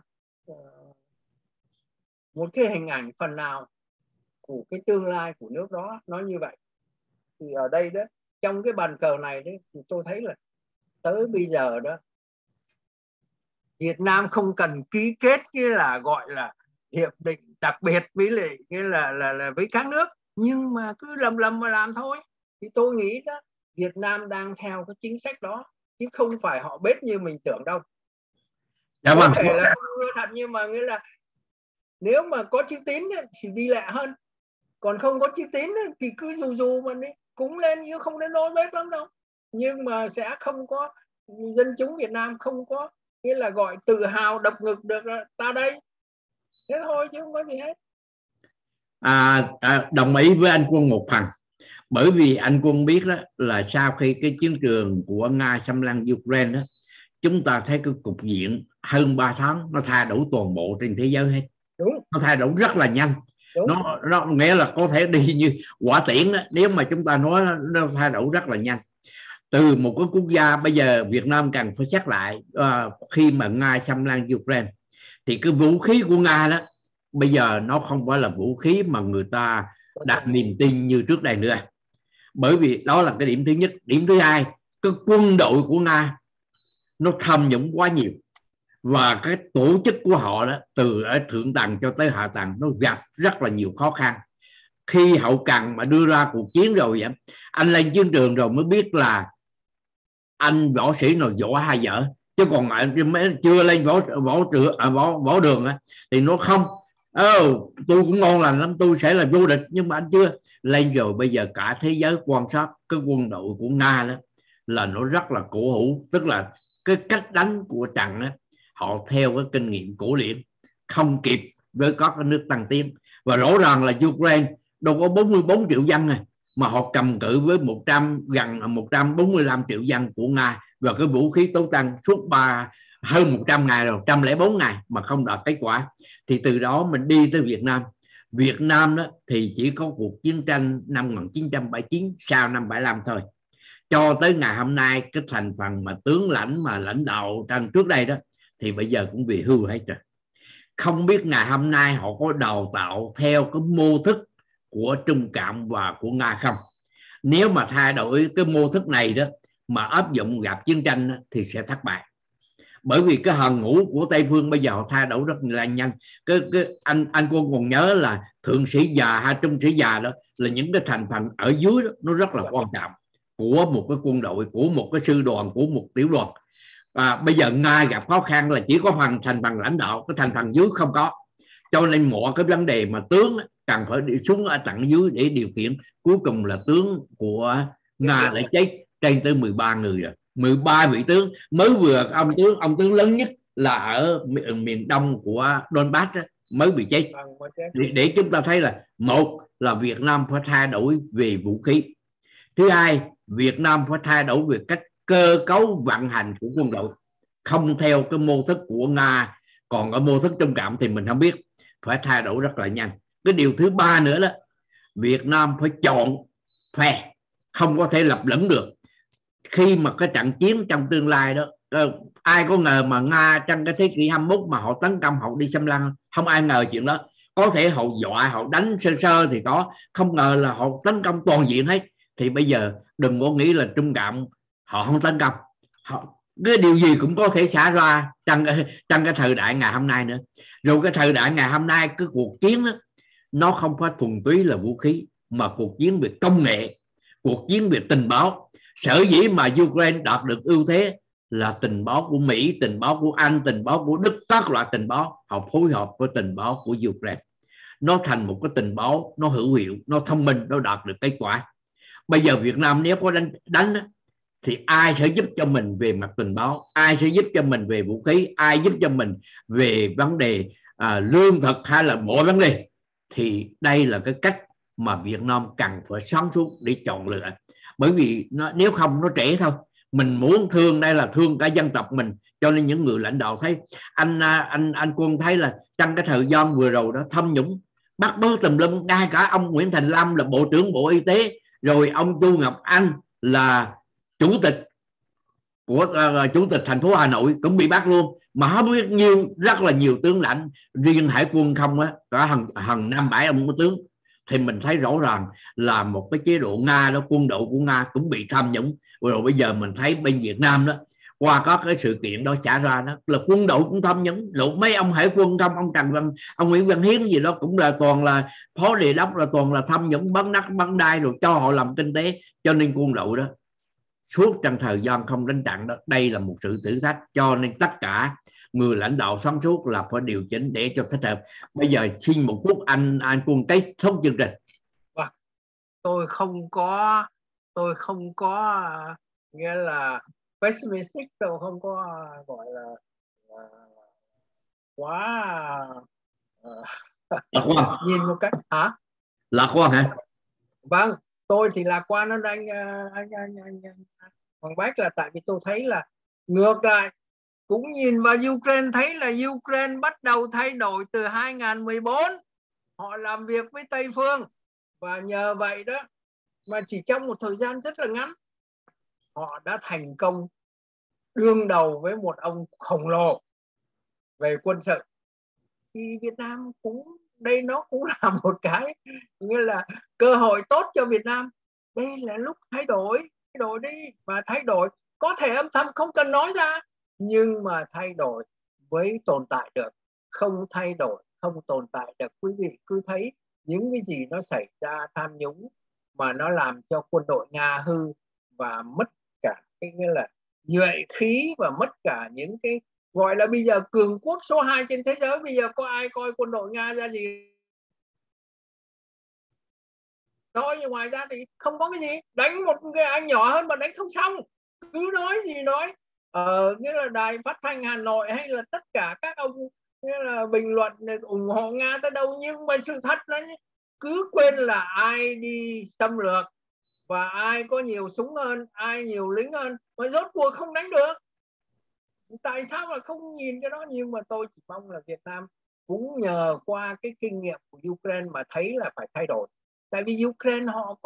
một cái hình ảnh phần nào của cái tương lai của nước đó, nó như vậy. Thì ở đây đó, trong cái bàn cờ này đấy, thì tôi thấy là tới bây giờ đó, Việt Nam không cần ký kết cái là gọi là hiệp định đặc biệt với lại cái là với các nước, nhưng mà cứ lầm mà làm thôi. Thì tôi nghĩ đó, Việt Nam đang theo cái chính sách đó, chứ không phải họ bết như mình tưởng đâu. Có thể là không thật, nhưng mà nghĩa là nếu mà có chữ tín thì đi lẹ hơn, còn không có chữ tín thì cứ dù mà đi cúng lên, chứ không đến nỗi bết lắm đâu. Nhưng mà sẽ không có, dân chúng Việt Nam không có nghĩa là gọi tự hào đập ngực được là ta đây, thế thôi chứ không có gì hết. Đồng ý với anh Quân một phần, bởi vì anh Quân biết đó là sau khi cái chiến trường của Nga xâm lăng Ukraine đó, chúng ta thấy cái cục diện hơn 3 tháng nó thay đổi toàn bộ trên thế giới hết. Đúng. Nó thay đổi rất là nhanh. Đúng. Nó nghĩa là có thể đi như quả tiễn đó, nếu mà chúng ta nói nó thay đổi rất là nhanh. Từ một cái quốc gia, bây giờ Việt Nam cần phải xét lại, khi mà Nga xâm lăng Ukraine thì cái vũ khí của Nga đó bây giờ nó không phải là vũ khí mà người ta đặt niềm tin như trước đây nữa, bởi vì đó là cái điểm thứ nhất. Điểm thứ hai, cái quân đội của Nga nó tham nhũng quá nhiều, và cái tổ chức của họ đó, từ ở thượng tầng cho tới hạ tầng, nó gặp rất là nhiều khó khăn. Khi hậu cần mà đưa ra cuộc chiến rồi, anh lên chiến trường rồi mới biết là anh võ sĩ nào giỏi hay dở, chứ còn chưa lên võ đường thì nó không. Tôi cũng ngon lành lắm, tôi sẽ là vô địch, nhưng mà anh chưa lên rồi. Bây giờ cả thế giới quan sát cái quân đội của Nga đó là nó rất là cổ hủ, tức là cái cách đánh của trận đó, họ theo cái kinh nghiệm cổ điển, không kịp với các nước tăng tiến. Và rõ ràng là Ukraine đâu có 44 triệu dân này, mà họ cầm cự với gần 145 triệu dân của Nga, và cái vũ khí tố tăng suốt hơn 100 ngày rồi, 104 ngày mà không đạt kết quả. Thì từ đó mình đi tới Việt Nam. Việt Nam đó thì chỉ có cuộc chiến tranh năm 1979 sau năm 75 thôi. Cho tới ngày hôm nay, cái thành phần mà tướng lãnh mà lãnh đạo trong trước đây đó thì bây giờ cũng bị hưu hết rồi. Không biết ngày hôm nay họ có đào tạo theo cái mô thức của Trung Cộng và của Nga không. Nếu mà thay đổi cái mô thức này đó mà áp dụng gặp chiến tranh đó, thì sẽ thất bại. Bởi vì cái hàng ngũ của Tây phương bây giờ họ thay đổi rất là nhanh. Anh Quân còn nhớ là thượng sĩ già hay trung sĩ già đó là những cái thành phần ở dưới đó, nó rất là quan trọng của một cái quân đội, của một cái sư đoàn, của một tiểu đoàn. Bây giờ Nga gặp khó khăn là chỉ có thành phần lãnh đạo, cái thành phần dưới không có. Cho nên mọi cái vấn đề mà tướng cần phải đi xuống ở tận dưới để điều khiển. Cuối cùng là tướng của Nga đã chết trên tới 13 người rồi, 13 vị tướng. Mới vừa ông tướng lớn nhất là ở miền đông của Donbass đó, mới bị chết. Để chúng ta thấy là, một là Việt Nam phải thay đổi về vũ khí. Thứ hai, Việt Nam phải thay đổi về cách cơ cấu vận hành của quân đội, không theo cái mô thức của Nga. Còn ở mô thức Trung Cộng thì mình không biết, phải thay đổi rất là nhanh. Cái điều thứ ba nữa đó, Việt Nam phải chọn phe, không có thể lập lẫn được. Khi mà cái trận chiến trong tương lai đó, ai có ngờ mà Nga trong cái thế kỷ 21 mà họ tấn công, họ đi xâm lăng, không ai ngờ chuyện đó. Có thể họ dọa, họ đánh sơ sơ thì có, không ngờ là họ tấn công toàn diện hết. Thì bây giờ đừng có nghĩ là Trung Cộng họ không tấn công, cái điều gì cũng có thể xảy ra trong cái thời đại ngày hôm nay nữa. Rồi cái thời đại ngày hôm nay, cái cuộc chiến đó, nó không phải thuần túy là vũ khí, mà cuộc chiến về công nghệ, cuộc chiến về tình báo. Sở dĩ mà Ukraine đạt được ưu thế là tình báo của Mỹ, tình báo của Anh, tình báo của Đức, các loại tình báo họ phối hợp với tình báo của Ukraine, nó thành một cái tình báo nó hữu hiệu, nó thông minh, nó đạt được kết quả. Bây giờ Việt Nam nếu có đánh thì ai sẽ giúp cho mình về mặt tình báo, ai sẽ giúp cho mình về vũ khí, ai giúp cho mình về vấn đề lương thực hay là mọi vấn đề. Thì đây là cái cách mà Việt Nam cần phải sáng suốt để chọn lựa. Bởi vì nếu không nó trễ thôi. Mình muốn thương đây là thương cả dân tộc mình, cho nên những người lãnh đạo thấy anh Quân thấy là trong cái thời gian vừa rồi đó tham nhũng bắt bớ tùm lum, ngay cả ông Nguyễn Thành Lâm là Bộ trưởng Bộ Y tế, rồi ông Chu Ngọc Anh là chủ tịch chủ tịch thành phố Hà Nội cũng bị bắt luôn, mà không biết rất là nhiều tướng lãnh, riêng hải quân không á, cả hàng 5-7 ông tướng. Thì mình thấy rõ ràng là một cái chế độ Nga đó, quân đội của Nga cũng bị tham nhũng. Rồi bây giờ mình thấy bên Việt Nam đó, qua các cái sự kiện đó xảy ra đó là quân đội cũng tham nhũng, mấy ông hải quân không, ông Trần Văn, ông Nguyễn Văn Hiến gì đó cũng là toàn là phó đề đốc, là toàn là tham nhũng, bán đất bán đai rồi cho họ làm kinh tế. Cho nên quân đội đó suốt trong thời gian không đánh trận đó, đây là một sự thử thách, cho nên tất cả người lãnh đạo sáng suốt là phải điều chỉnh để cho thích hợp. Bây giờ xin một phút anh Quân kết thúc chương trình. Tôi không có nghĩa là pessimistic, tôi không có gọi là quá lạc quan. nhìn một cách Lạc quan hả? Vâng, tôi thì lạc quan hơn anh Hoàng Bách, là tại vì tôi thấy là ngược lại, cũng nhìn vào Ukraine thấy là Ukraine bắt đầu thay đổi từ 2014. Họ làm việc với Tây phương, và nhờ vậy đó mà chỉ trong một thời gian rất là ngắn họ đã thành công đương đầu với một ông khổng lồ về quân sự. Thì Việt Nam cũng đây, nó cũng là một cái như là cơ hội tốt cho Việt Nam. Đây là lúc thay đổi đi, và thay đổi có thể âm thầm không cần nói ra, nhưng mà thay đổi mới tồn tại được, không thay đổi không tồn tại được. Quý vị cứ thấy những cái gì nó xảy ra tham nhũng mà nó làm cho quân đội Nga hư và mất cả cái nghĩa là nhuệ khí, và mất cả những cái gọi là bây giờ cường quốc số 2 trên thế giới. Bây giờ có ai coi quân đội Nga ra gì thôi, nhưng ngoài ra thì không có cái gì. Đánh một cái anh nhỏ hơn mà đánh không xong, cứ nói gì nói. Nghĩa là đài phát thanh Hà Nội hay là tất cả các ông nghĩa là bình luận ủng hộ Nga tới đâu, nhưng mà sự thật là cứ quên là ai đi xâm lược và ai có nhiều súng hơn, ai nhiều lính hơn, mà rốt cuộc không đánh được. Tại sao mà không nhìn cái đó? Nhưng mà tôi chỉ mong là Việt Nam cũng nhờ qua cái kinh nghiệm của Ukraine mà thấy là phải thay đổi. Tại vì Ukraine họ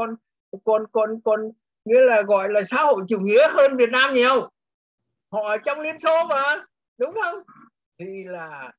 còn nghĩa là gọi là xã hội chủ nghĩa hơn Việt Nam nhiều. Họ ở trong Liên Xô mà, đúng không? Thì là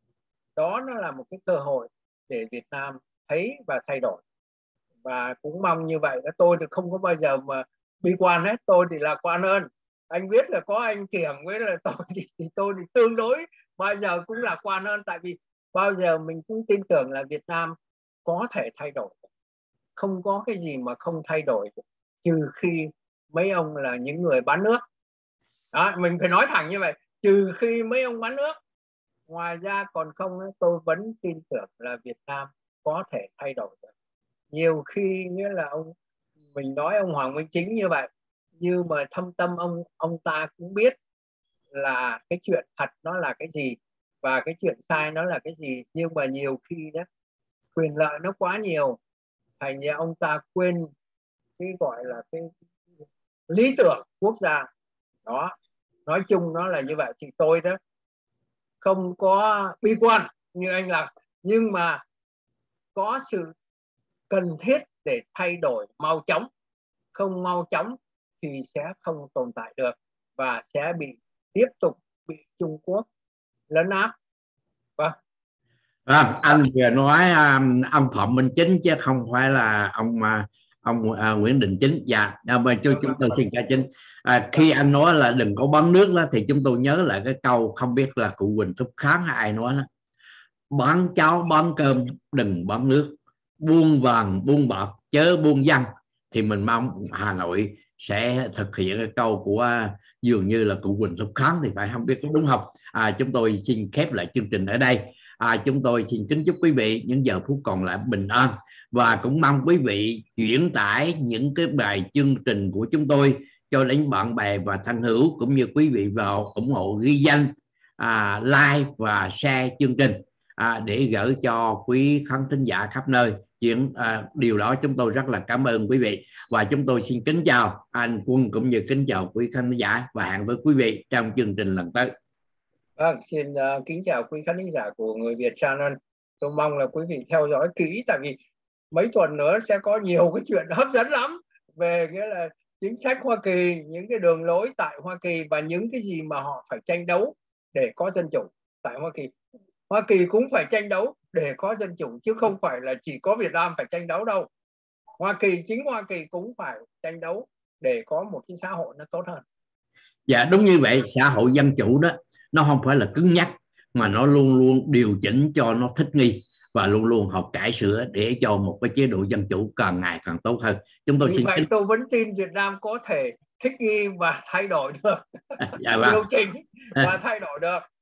đó, nó là một cái cơ hội để Việt Nam thấy và thay đổi. Và cũng mong như vậy. Tôi thì không có bao giờ mà bi quan hết, tôi thì lạc quan hơn. Anh biết là có anh Kiểng với là tôi thì tương đối bao giờ cũng lạc quan hơn. Tại vì bao giờ mình cũng tin tưởng là Việt Nam có thể thay đổi, không có cái gì mà không thay đổi, trừ khi mấy ông là những người bán nước đó, mình phải nói thẳng như vậy, trừ khi mấy ông bán nước. Ngoài ra còn không, tôi vẫn tin tưởng là Việt Nam có thể thay đổi được. Nhiều khi nghĩa là mình nói ông Hoàng Minh Chính như vậy, nhưng mà thâm tâm ông ta cũng biết là cái chuyện thật nó là cái gì và cái chuyện sai nó là cái gì. Nhưng mà nhiều khi đó quyền lợi nó quá nhiều, thành ra ông ta quên cái gọi là cái lý tưởng quốc gia đó. Nói chung nó là như vậy. Thì tôi đó không có bi quan như anh là, nhưng mà có sự cần thiết để thay đổi mau chóng. Không mau chóng thì sẽ không tồn tại được và sẽ tiếp tục bị Trung Quốc lấn áp. Vâng. Anh vừa nói ông Phạm Minh Chính chứ không phải là ông Nguyễn Đình Chính. Dạ, chúng tôi xin trả chính. Khi anh nói là đừng có bán nước đó, thì chúng tôi nhớ lại cái câu, không biết là cụ Huỳnh Thúc Kháng hay ai nói đó: bán cháo bán cơm đừng bán nước, buôn vàng buôn bạc chớ buôn dân. Thì mình mong Hà Nội sẽ thực hiện cái câu của dường như là cụ Quỳnh Thục Kháng thì phải, không biết có đúng không. Chúng tôi xin khép lại chương trình ở đây. Chúng tôi xin kính chúc quý vị những giờ phút còn lại bình an, và cũng mong quý vị chuyển tải những cái bài chương trình của chúng tôi cho đến bạn bè và thân hữu, cũng như quý vị vào ủng hộ, ghi danh, like và share chương trình để gửi cho quý khán thính giả khắp nơi. Điều đó chúng tôi rất là cảm ơn quý vị, và chúng tôi xin kính chào anh Quân cũng như kính chào quý khán thính giả, và hẹn với quý vị trong chương trình lần tới. Xin kính chào quý khán thính giả của Người Việt Channel. Tôi mong là quý vị theo dõi kỹ, tại vì mấy tuần nữa sẽ có nhiều cái chuyện hấp dẫn lắm về nghĩa là chính sách Hoa Kỳ, những cái đường lối tại Hoa Kỳ và những cái gì mà họ phải tranh đấu để có dân chủ tại Hoa Kỳ. Hoa Kỳ cũng phải tranh đấu để có dân chủ, chứ không phải là chỉ có Việt Nam phải tranh đấu đâu. Chính Hoa Kỳ cũng phải tranh đấu để có một cái xã hội nó tốt hơn. Dạ đúng như vậy, xã hội dân chủ đó nó không phải là cứng nhắc, mà nó luôn luôn điều chỉnh cho nó thích nghi, và luôn luôn học cải sửa để cho một cái chế độ dân chủ càng ngày càng tốt hơn. Chúng tôi Vì xin vậy tôi vẫn tin Việt Nam có thể thích nghi và thay đổi được, dạ vâng. điều chỉnh và thay đổi được.